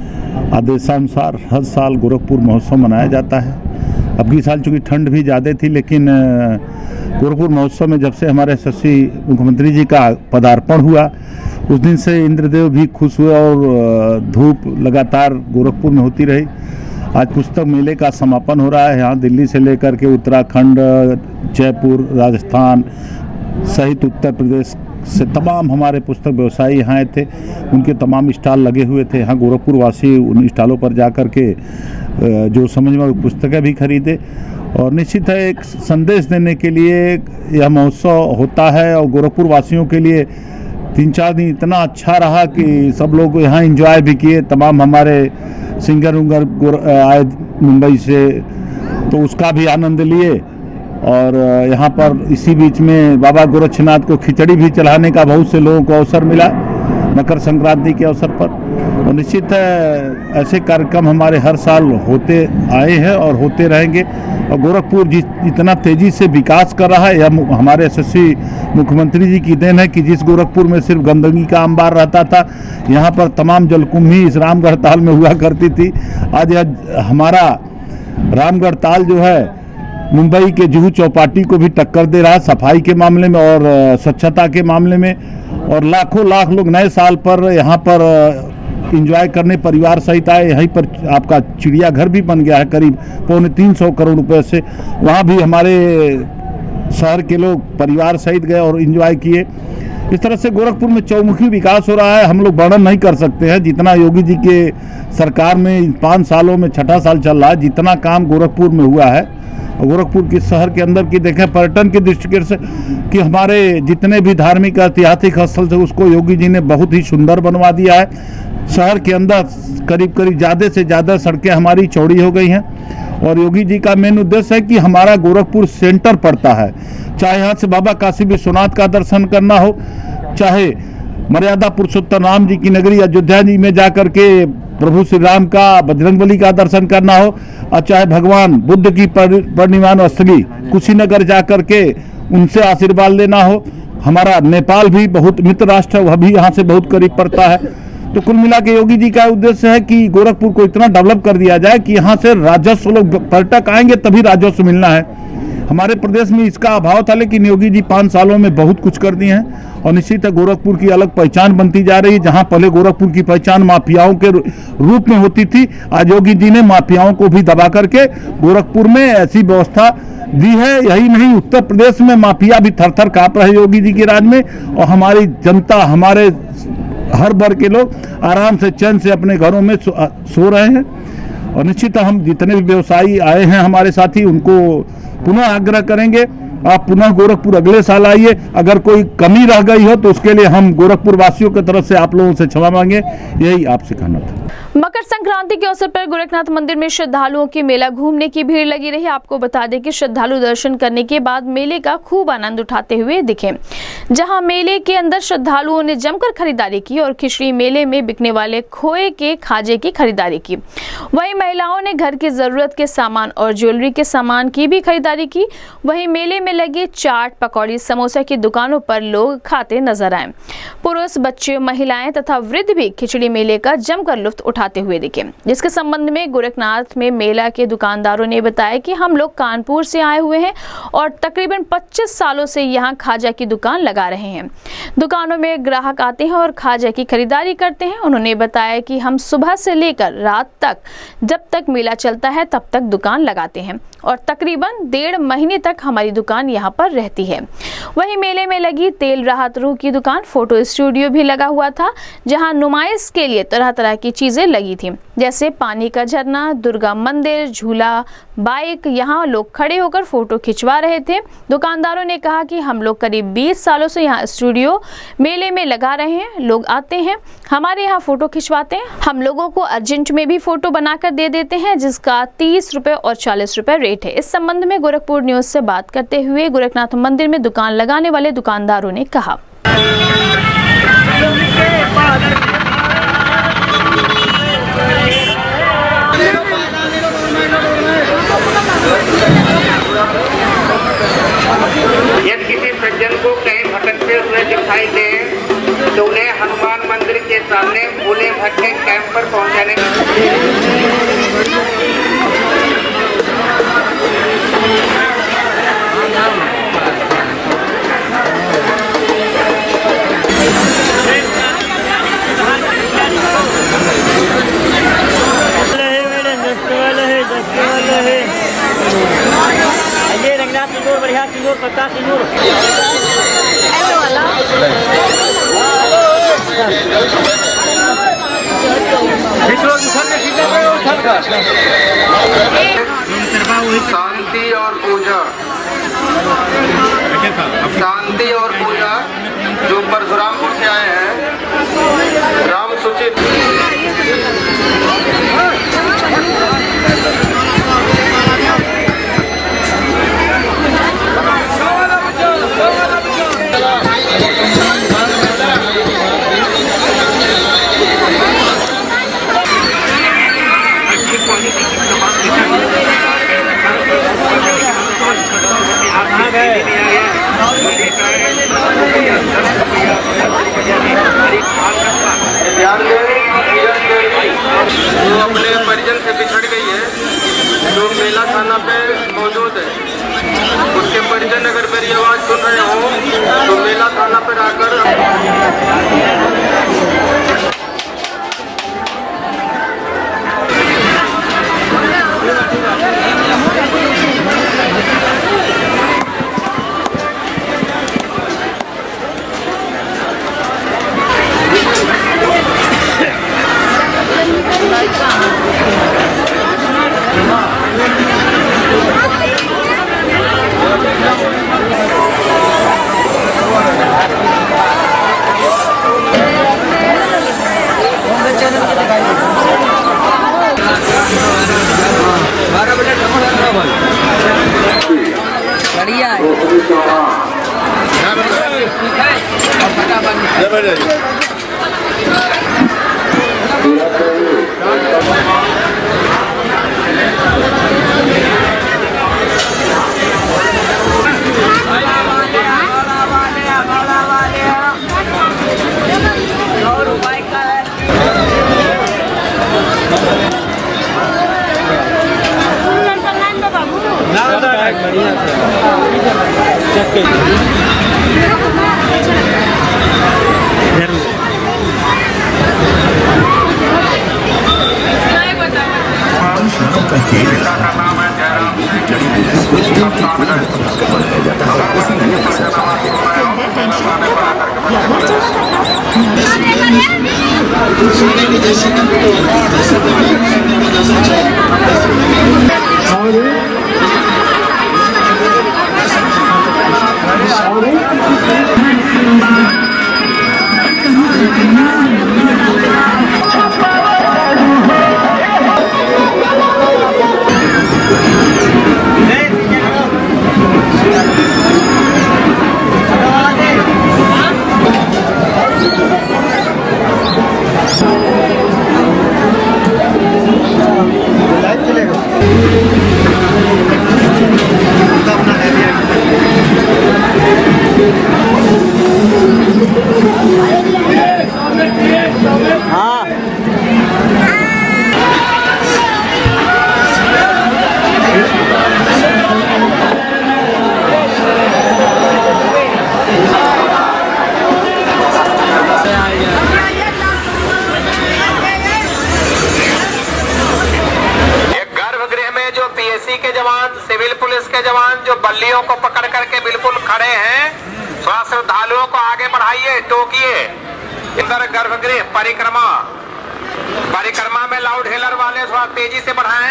आदेशानुसार हर साल गोरखपुर महोत्सव मनाया जाता है। अब की साल चूँकि ठंड भी ज़्यादा थी, लेकिन गोरखपुर महोत्सव में जब से हमारे यशस्वी मुख्यमंत्री जी का पदार्पण हुआ उस दिन से इंद्रदेव भी खुश हुए और धूप लगातार गोरखपुर में होती रही। आज पुस्तक मेले का समापन हो रहा है। यहाँ दिल्ली से लेकर के उत्तराखंड, जयपुर, राजस्थान सहित उत्तर प्रदेश से तमाम हमारे पुस्तक व्यवसायी यहाँ आए थे। उनके तमाम स्टॉल लगे हुए थे। यहाँ गोरखपुर वासी उन स्टॉलों पर जा कर के जो समझ में पुस्तकें भी खरीदे और निश्चित है एक संदेश देने के लिए यह महोत्सव होता है। और गोरखपुर वासियों के लिए 3-4 दिन इतना अच्छा रहा कि सब लोग यहाँ एंजॉय भी किए। तमाम हमारे सिंगर उंगर आए मुंबई से, तो उसका भी आनंद लिए। और यहाँ पर इसी बीच में बाबा गोरक्षनाथ को खिचड़ी भी चढ़ाने का बहुत से लोगों को अवसर मिला मकर संक्रांति के अवसर पर। और निश्चित है ऐसे कार्यक्रम हमारे हर साल होते आए हैं और होते रहेंगे। और गोरखपुर जितना तेज़ी से विकास कर रहा है यह हमारे यशस्वी मुख्यमंत्री जी की देन है कि जिस गोरखपुर में सिर्फ गंदगी का अंबार रहता था, यहाँ पर तमाम जलकुंभी इस रामगढ़ ताल में हुआ करती थी। आज यह हमारा रामगढ़ ताल जो है मुंबई के जुहू चौपाटी को भी टक्कर दे रहा है सफाई के मामले में और स्वच्छता के मामले में। और लाखों लाख लोग नए साल पर यहाँ पर एंजॉय करने परिवार सहित आए। यहीं पर आपका चिड़ियाघर भी बन गया है करीब 325 करोड़ रुपए से। वहाँ भी हमारे शहर के लोग परिवार सहित गए और एंजॉय किए। इस तरह से गोरखपुर में चौमुखी विकास हो रहा है। हम लोग वर्णन नहीं कर सकते हैं जितना योगी जी के सरकार में 5 सालों में 6ठा साल चल रहा है, जितना काम गोरखपुर में हुआ है। गोरखपुर के शहर के अंदर की देखें पर्यटन की दृष्टि से कि हमारे जितने भी धार्मिक ऐतिहासिक स्थल थे उसको योगी जी ने बहुत ही सुंदर बनवा दिया है। शहर के अंदर करीब ज़्यादा से ज़्यादा सड़कें हमारी चौड़ी हो गई हैं। और योगी जी का मेन उद्देश्य है कि हमारा गोरखपुर सेंटर पड़ता है। चाहे यहाँ से बाबा काशी विश्वनाथ का दर्शन करना हो, चाहे मर्यादा पुरुषोत्तम राम जी की नगरी अयोध्या जी में जाकर के प्रभु श्री राम का, बजरंगबली का दर्शन करना हो, और चाहे भगवान बुद्ध की परिनिर्वाण स्थली कुशीनगर जाकर के उनसे आशीर्वाद लेना हो। हमारा नेपाल भी बहुत मित्र राष्ट्र है, वह भी यहाँ से बहुत करीब पड़ता है। तो कुल मिला के योगी जी का उद्देश्य है कि गोरखपुर को इतना डेवलप कर दिया जाए कि यहाँ से राजस्व, लोग पर्यटक आएंगे तभी राजस्व मिलना है। हमारे प्रदेश में इसका अभाव था, लेकिन योगी जी 5 सालों में बहुत कुछ कर दिए हैं। और निश्चित है गोरखपुर की अलग पहचान बनती जा रही है। जहां पहले गोरखपुर की पहचान माफियाओं के रूप में होती थी, आज योगी जी ने माफियाओं को भी दबा करके गोरखपुर में ऐसी व्यवस्था दी है। यही नहीं, उत्तर प्रदेश में माफिया भी थर थर काँप रहे योगी जी के राज में। और हमारी जनता, हमारे हर वर्ग के लोग आराम से चैन से अपने घरों में सो रहे हैं। और निश्चित हम जितने भी व्यवसायी आए हैं हमारे साथी, उनको पुनः आग्रह करेंगे आप पुनः गोरखपुर अगले साल आइए। अगर कोई कमी रह गई हो तो उसके लिए हम गोरखपुर वासियों की तरफ से आप लोगों से क्षमा मांगे, यही आपसे कहना था। मकर संक्रांति के अवसर पर गोरखनाथ मंदिर में श्रद्धालुओं की मेला घूमने की भीड़ लगी रही। आपको बता दें कि श्रद्धालु दर्शन करने के बाद मेले का खूब आनंद उठाते हुए दिखे। जहां मेले के अंदर श्रद्धालुओं ने जमकर खरीदारी की और खिचड़ी मेले में बिकने वाले खोए के खाजे की खरीदारी की। वहीं महिलाओं ने घर की जरूरत के सामान और ज्वेलरी के सामान की भी खरीदारी की। वहीं मेले में लगे चाट, पकौड़ी, समोसा की दुकानों पर लोग खाते नजर आए। पुरुष, बच्चे, महिलाएं तथा वृद्ध भी खिचड़ी मेले का जमकर लुत्फ उठाते हुए दिखे। जिसके संबंध में गोरखनाथ में मेला के दुकानदारों ने बताया कि हम लोग कानपुर से आए हुए हैं और तकरीबन 25 सालों से यहाँ खाजा की दुकान लगा रहे हैं। दुकानों में ग्राहक आते हैं और खाजा की खरीदारी करते हैं। उन्होंने बताया कि हम सुबह से लेकर रात तक जब तक मेला चलता है तब तक दुकान लगाते हैं और तकरीबन 1.5 महीने तक हमारी दुकान यहाँ पर रहती है। वहीं मेले में लगी तेल राहत रूह की दुकान, फोटो स्टूडियो भी लगा हुआ था, जहाँ नुमाइश के लिए तरह तरह की चीजें लगी थी, जैसे पानी का झरना, दुर्गा मंदिर, झूला, बाइक। यहाँ लोग खड़े होकर फोटो खिंचवा रहे थे। दुकानदारों ने कहा कि हम लोग करीब 20 सालों से यहाँ स्टूडियो मेले में लगा रहे हैं। लोग आते हैं, हमारे यहाँ फोटो खिंचवाते हैं। हम लोगों को अर्जेंट में भी फोटो बनाकर दे देते हैं, जिसका 30 रुपए और 40 रुपए रेट है। इस संबंध में गोरखपुर न्यूज से बात करते हुए गोरखनाथ मंदिर में दुकान लगाने वाले दुकानदारों ने कहा। यदि किसी सज्जन को कहीं भटकते हुए दिखाई दे तो उन्हें हनुमान मंदिर के सामने फूले भट्टे कैंप पर पहुंचाने सिंदूर बढ़िया सिंदूर, पत्ता सिंदूर। शांति और पूजा, शांति और पूजा जो परशुरामपुर से आए हैं, राम सूचित। जो अपने परिजन से बिछड़ गई है, जो मेला थाना पे मौजूद है, उसके परिजन अगर मेरी आवाज़ सुन रहे हो तो मेला थाना पर आकर और बल्लियों को पकड़ करके बिल्कुल खड़े हैं। थोड़ा श्रद्धालुओं को आगे बढ़ाइए, टोकिए। इधर गर्भगृह परिक्रमा में लाउड हेलर वाले थोड़ा तेजी से बढ़ाएं।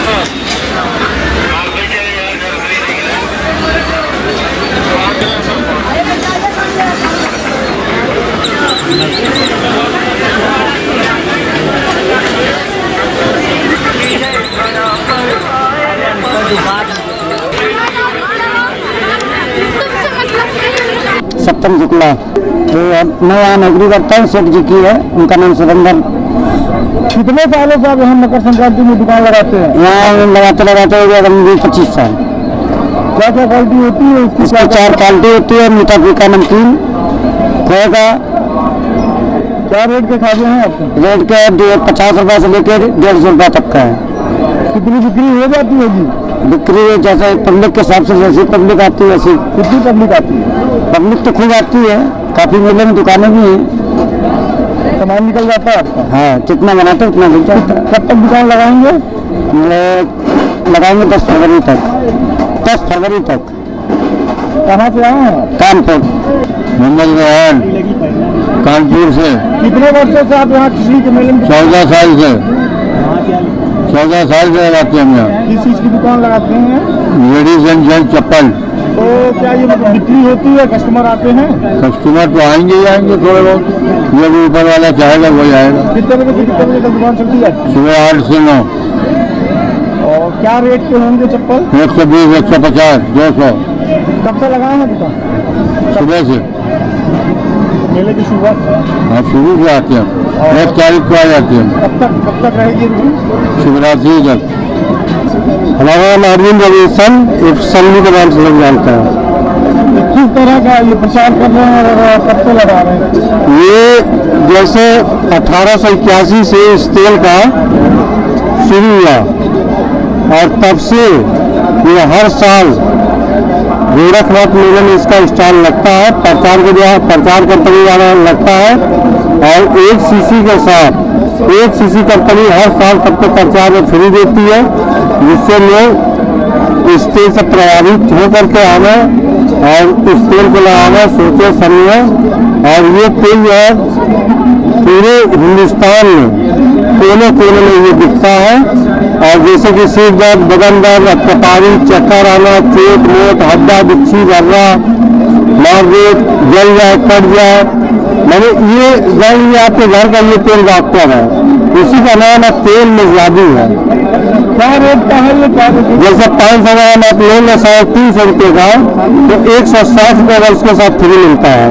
सप्तम शुक्ला जो मैं यहाँ नौकरी करता हूँ, सेठ जी की है, उनका नाम सुरेंद्र। कितने सालों से आप यहाँ मकर संक्रांति में दुकान लगाते हैं? यहाँ लगाते हो गया 25 साल। क्या क्या क्वालिटी होती है इसकी? 4 क्वालिटी होती है, मीठा फीका नमकीन, खोए का। क्या रेट के खाते हैं आप? रेट के 50 रुपये से लेकर 150 रुपये तक का है। कितनी बिक्री हो जाती होगी? बिक्री जैसे पब्लिक के हिसाब से, जैसी पब्लिक आती है वैसी। कितनी पब्लिक आती है? पब्लिक तो खूब आती है, काफी मेले में दुकानें भी हैं, सामान निकल जाता है आपका। हाँ, जितना बनाते उतना बिक जाता है। कब तक दुकान लगाएंगे? लगाएंगे 10 फरवरी तक। 10 फरवरी तक। कहाँ से आए हैं? कानपुर। मोहम्मद रेहान, कानपुर से। कितने वर्षों से आप यहाँ कृषि के मेले में? 14 साल से। 14 साल से लगाते हैं हम यहाँ। किस चीज की दुकान लगाते हैं? Ladies and gents chappal. तो क्या ये मतलब बिक्री होती है, कस्टमर आते हैं? कस्टमर तो आएंगे ही आएंगे थोड़े बहुत, जो भी ऊपर वाला चाहेगा वही आएगा। कितने बजे से कितने बजे तक दुकान चलती है? सुबह 8 से 9। और क्या रेट के होंगे चप्पल? 120, 150, 200। कब से लगाए हैं दुकान? सुबह से। मेले की शुरुआत से? हाँ, शुरू से आते हैं। 1 तारीख को आ जाते हैं। कब तक रहेगी? शिवरात्रि तक। हमारा नाम अरविंद रविशन, एक सन्नी के नाम से लोग जानता है। किस तरह का ये प्रचार कर रहे हैं और कब से लगा रहे हैं? ये जैसे 1881 से इस तेल का शुरू हुआ और तब से ये हर साल गोरखनाथ मेले में इसका स्टॉल लगता है, प्रचार करते हुए लगता है। और 1 सीसी के साथ 1 सीसी कंपनी हर साल सबको प्रचार में फ्री देती है, जिससे लोग इस तेल से प्रभावित होकर के आवे और इस तेल को लगाना सोचे समझे। और ये तेल जो है पूरे हिंदुस्तान में कोने कोने में ये बिकता है। और जैसे कि सिर दर्द, बदन दर्द, कपारी, चक्कर आना, चोट मोट, हड्डा बिच्छी, गर्रा, मारपेट, जल जाए, कट जाए, मैंने ये आपके घर का ये तेल डॉक्टर है, इसी का नाम है तेल निजादी है। क्या रेट का है ये? जैसे 500 ग्राम आप लेंगे 350 रुपये का, तो 160 रुपये का उसके साथ फ्री मिलता है।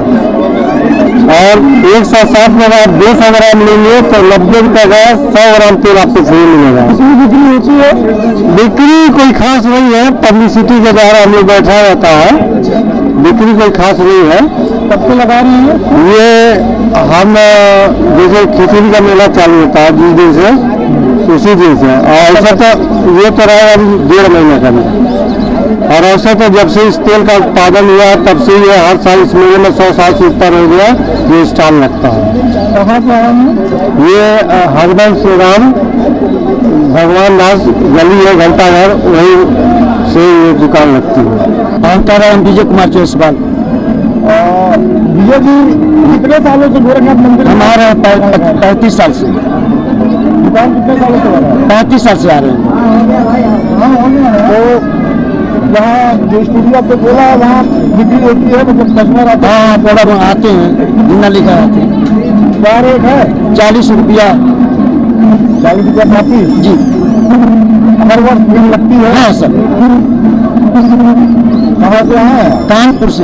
और 160 में आप 200 ग्राम लेंगे तो 90 रुपये का 100 ग्राम तेल आपको फ्री मिलेगा। बिक्री होती है? बिक्री कोई खास नहीं है, पब्लिसिटी के द्वारा हम लोग बैठा रहता है, बिक्री कोई खास नहीं है। कब से लगा रहे हैं ये? हम जैसे खिचड़ी का मेला चालू होता है जिस दिन से, उसी दिन से। और ऐसा तो ये तो रहा अभी 1.5 महीने का नहीं। और ऐसा तो जब से इस तेल का उत्पादन हुआ तब से ये हर साल इस मेले में 100 साल से ऊपर हो गया ये स्टॉल लगता है। कहाँ से आए हैं? ये हरबंस श्री राम भगवान दास गली है, घंटाघर, वहीं से ये दुकान लगती है। का नाम विजय कुमार जायसवाल। विजय जी कितने सालों से गोरखनाथ मंदिर? हमारे 35 साल से। दुकान कितने सालों से? 35 साल से आ रहे हैं। तो यहाँ जो स्टूडियो आपने बोला वहाँ बिक्री होती है, मतलब कस्टमर आते हैं? हाँ, थोड़ा आते हैं, जितना लिखा आते हैं। क्या रेट है? 40 रुपया। 40 रुपया काफी जी। हर वर्ष भीड़ लगती है? हाँ सर। कहाँ से आए? कानपुर से।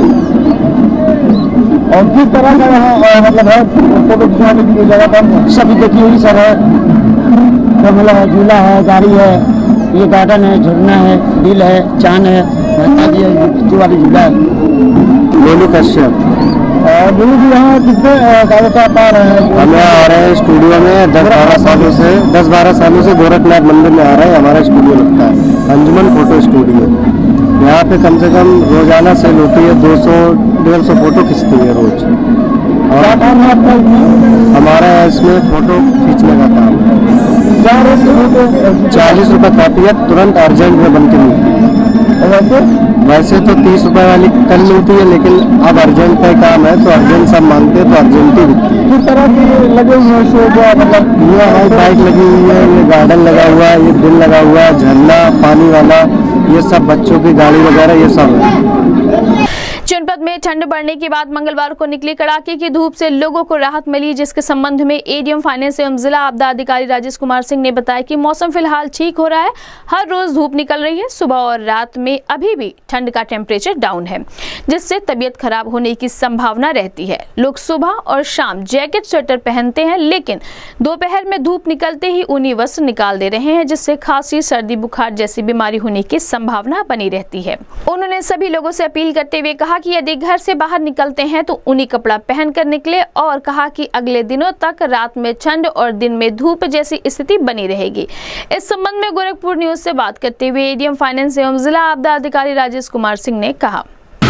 और किस तरह का यहाँ मतलब है फोटो खिंचाने की जगह पर? सभी देखिए ही सर है, झूला है, झूला है, गाड़ी है, ये गार्डन है, झरना है, बिल है, चांद है, माताजी है, बच्चों वाली झूला है। गोलू कश्यप। और गोलू जी यहाँ कितने सालों से आप आ रहे हैं? हम यहाँ आ रहे हैं स्टूडियो में 10-12 सालों से गोरखनाथ मंदिर में आ रहे हैं। हमारा स्टूडियो लगता है अंजुमन फोटो स्टूडियो। यहाँ पे कम से कम रोजाना सेल होती है, 200-150 फोटो खींचती है रोज। और हमारा इसमें फोटो खींचने का काम है। 40 रुपये कापी है, तुरंत अर्जेंट में बन के मिलती है। वैसे तो 30 रुपए वाली कल मिलती है, लेकिन अब अर्जेंट पे काम है तो अर्जेंट सब मांगते हैं तो अर्जेंट ही बिकती है। किस तरह की लगे हुए शो जो मतलब ये है, बाइक लगी हुई है, ये गार्डन लगा हुआ है, ये दिल लगा हुआ है, झरना पानी वाला, ये सब बच्चों की गाड़ी वगैरह ये सब है। जनपद में ठंड बढ़ने के बाद मंगलवार को निकली कड़ाके की धूप से लोगों को राहत मिली, जिसके संबंध में एडीएम फाइनेंस एवं जिला आपदा अधिकारी राजेश कुमार सिंह ने बताया कि मौसम फिलहाल ठीक हो रहा है, हर रोज धूप निकल रही है, सुबह और रात में अभी भी ठंड का टेम्परेचर डाउन है, जिससे तबीयत खराब होने की संभावना रहती है। लोग सुबह और शाम जैकेट स्वेटर पहनते हैं, लेकिन दोपहर में धूप निकलते ही ऊनी वस्त्र निकाल दे रहे हैं, जिससे खांसी, सर्दी, बुखार जैसी बीमारी होने की संभावना बनी रहती है। उन्होंने सभी लोगों से अपील करते हुए कहा कि यदि घर से बाहर निकलते हैं तो ऊनी कपड़ा पहनकर निकले, और कहा कि अगले दिनों तक रात में ठंड और दिन में धूप जैसी स्थिति बनी रहेगी। इस संबंध में गोरखपुर न्यूज से बात करते हुए एडीएम फाइनेंस एवं जिला आपदा अधिकारी राजेश कुमार सिंह ने कहा,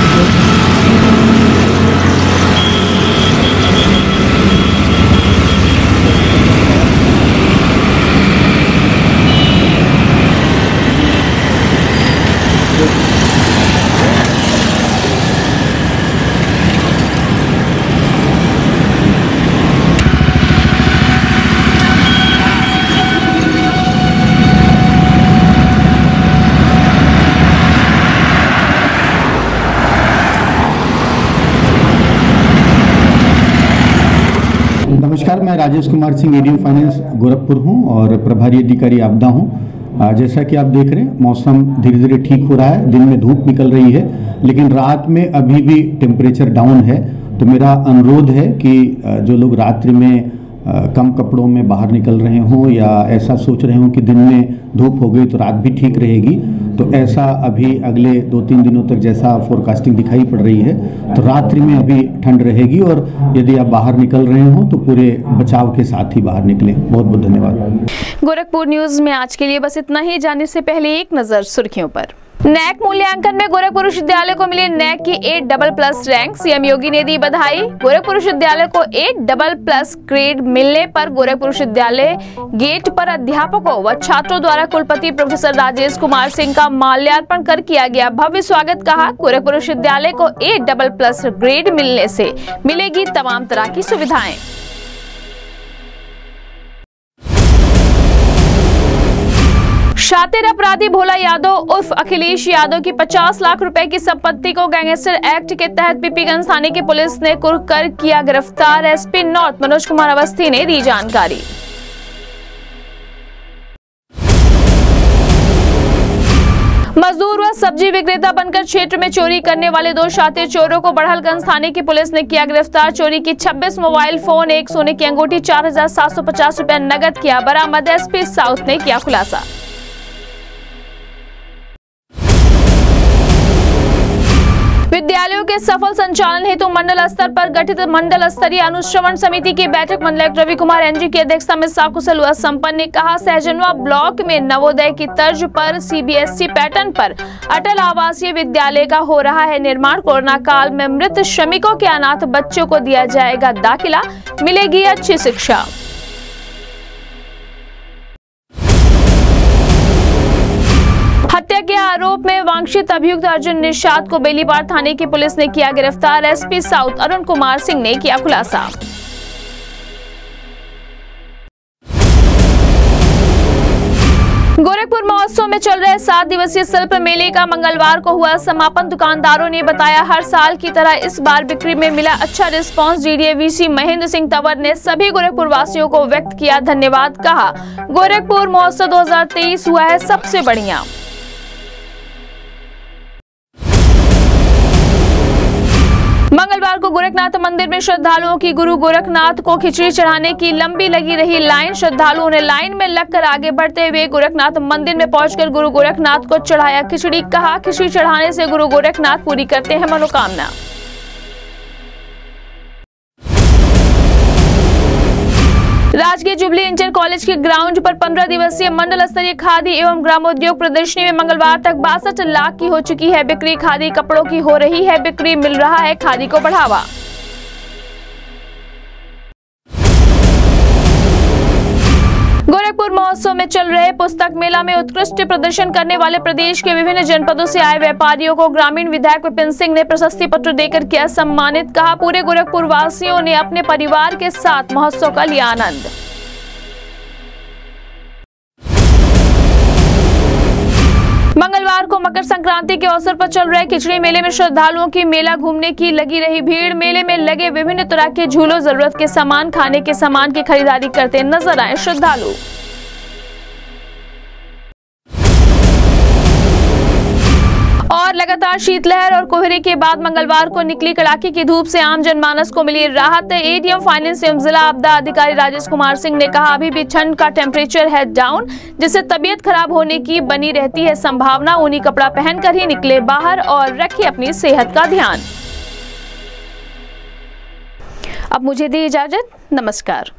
नमस्कार, मैं राजेश कुमार सिंह एडीएम फाइनेंस गोरखपुर हूं और प्रभारी अधिकारी आपदा हूं। जैसा कि आप देख रहे हैं, मौसम धीरे धीरे ठीक हो रहा है, दिन में धूप निकल रही है, लेकिन रात में अभी भी टेम्परेचर डाउन है। तो मेरा अनुरोध है कि जो लोग रात्रि में कम कपड़ों में बाहर निकल रहे हों या ऐसा सोच रहे हों कि दिन में धूप हो गई तो रात भी ठीक रहेगी, तो ऐसा अभी अगले 2-3 दिनों तक जैसा फोरकास्टिंग दिखाई पड़ रही है, तो रात्रि में अभी ठंड रहेगी। और यदि आप बाहर निकल रहे हो तो पूरे बचाव के साथ ही बाहर निकलें। बहुत बहुत धन्यवाद। गोरखपुर न्यूज में आज के लिए बस इतना ही। जाने से पहले एक नजर सुर्खियों पर। नैक मूल्यांकन में गोरखपुर विश्वविद्यालय को मिली नैक की A++ रैंक, सीएम योगी ने दी बधाई। गोरखपुर विश्वविद्यालय को A++ ग्रेड मिलने पर गोरखपुर विश्वविद्यालय गेट पर अध्यापकों व छात्रों द्वारा कुलपति प्रोफेसर राजेश कुमार सिंह का माल्यार्पण कर किया गया भव्य स्वागत। कहा, गोरखपुर विश्वविद्यालय को A++ ग्रेड मिलने से मिलेगी तमाम तरह की सुविधाएं। शातिर अपराधी भोला यादव उर्फ अखिलेश यादव की 50 लाख रुपए की संपत्ति को गैंगस्टर एक्ट के तहत पीपीगंज थाने की पुलिस ने कुर्क कर किया गिरफ्तार। एसपी नॉर्थ मनोज कुमार अवस्थी ने दी जानकारी। मजदूर व सब्जी विक्रेता बनकर क्षेत्र में चोरी करने वाले 2 शातिर चोरों को बड़हलगंज थाने की पुलिस ने किया गिरफ्तार। चोरी की 26 मोबाइल फोन, 1 सोने की अंगूठी, 4,750 रुपए नगद किया बरामद। एसपी साउथ ने किया खुलासा। विद्यालयों के सफल संचालन हेतु मंडल स्तर पर गठित मंडल स्तरीय अनुश्रवण समिति की बैठक मंडलायुक्त रवि कुमार एनजी की अध्यक्षता में साकुशल हुआ संपन्न ने कहा, सहजनवा ब्लॉक में नवोदय की तर्ज पर सीबीएसई पैटर्न पर अटल आवासीय विद्यालय का हो रहा है निर्माण। कोरोना काल में मृत श्रमिकों के अनाथ बच्चों को दिया जाएगा दाखिला, मिलेगी अच्छी शिक्षा। हत्या के आरोप में वांछित अभियुक्त अर्जुन निषाद को बेलीपार थाने की पुलिस ने किया गिरफ्तार। एसपी साउथ अरुण कुमार सिंह ने किया खुलासा। गोरखपुर महोत्सव में चल रहे 7 दिवसीय शिल्प मेले का मंगलवार को हुआ समापन। दुकानदारों ने बताया, हर साल की तरह इस बार बिक्री में मिला अच्छा रिस्पांस। डीडीए-वीसी महेंद्र सिंह तंवर ने सभी गोरखपुर वासियों को व्यक्त किया धन्यवाद। कहा, गोरखपुर महोत्सव 2023 हुआ है सबसे बढ़िया। मंगलवार को गोरखनाथ मंदिर में श्रद्धालुओं की गुरु गोरखनाथ को खिचड़ी चढ़ाने की लंबी लगी रही लाइन। श्रद्धालुओं ने लाइन में लगकर आगे बढ़ते हुए गोरखनाथ मंदिर में पहुंचकर गुरु गोरखनाथ को चढ़ाया खिचड़ी। कहा, खिचड़ी चढ़ाने से गुरु गोरखनाथ पूरी करते हैं मनोकामना। राजगीर जुबली इंटर कॉलेज के ग्राउंड पर 15 दिवसीय मंडल स्तरीय खादी एवं ग्रामोद्योग प्रदर्शनी में मंगलवार तक 62 लाख की हो चुकी है बिक्री। खादी कपड़ों की हो रही है बिक्री, मिल रहा है खादी को बढ़ावा। गोरखपुर गोरखपुर महोत्सव में चल रहे पुस्तक मेला में उत्कृष्ट प्रदर्शन करने वाले प्रदेश के विभिन्न जनपदों से आए व्यापारियों को ग्रामीण विधायक विपिन सिंह ने प्रशस्ति पत्र देकर किया सम्मानित। कहा, पूरे गोरखपुर वासियों ने अपने परिवार के साथ महोत्सव का लिया आनंद। मंगलवार को मकर संक्रांति के अवसर पर चल रहे खिचड़ी मेले में श्रद्धालुओं की मेला घूमने की लगी रही भीड़। मेले में लगे विभिन्न तरह के झूलों, जरूरत के सामान, खाने के सामान की खरीदारी करते नजर आए श्रद्धालु। और लगातार शीतलहर और कोहरे के बाद मंगलवार को निकली कड़ाके की धूप से आम जनमानस को मिली राहत। एडीएम फाइनेंस एवं जिला आपदा अधिकारी राजेश कुमार सिंह ने कहा, अभी भी ठंड का टेम्परेचर है डाउन, जिससे तबीयत खराब होने की बनी रहती है संभावना। ऊनी कपड़ा पहनकर ही निकले बाहर और रखें अपनी सेहत का ध्यान। अब मुझे दी इजाजत, नमस्कार।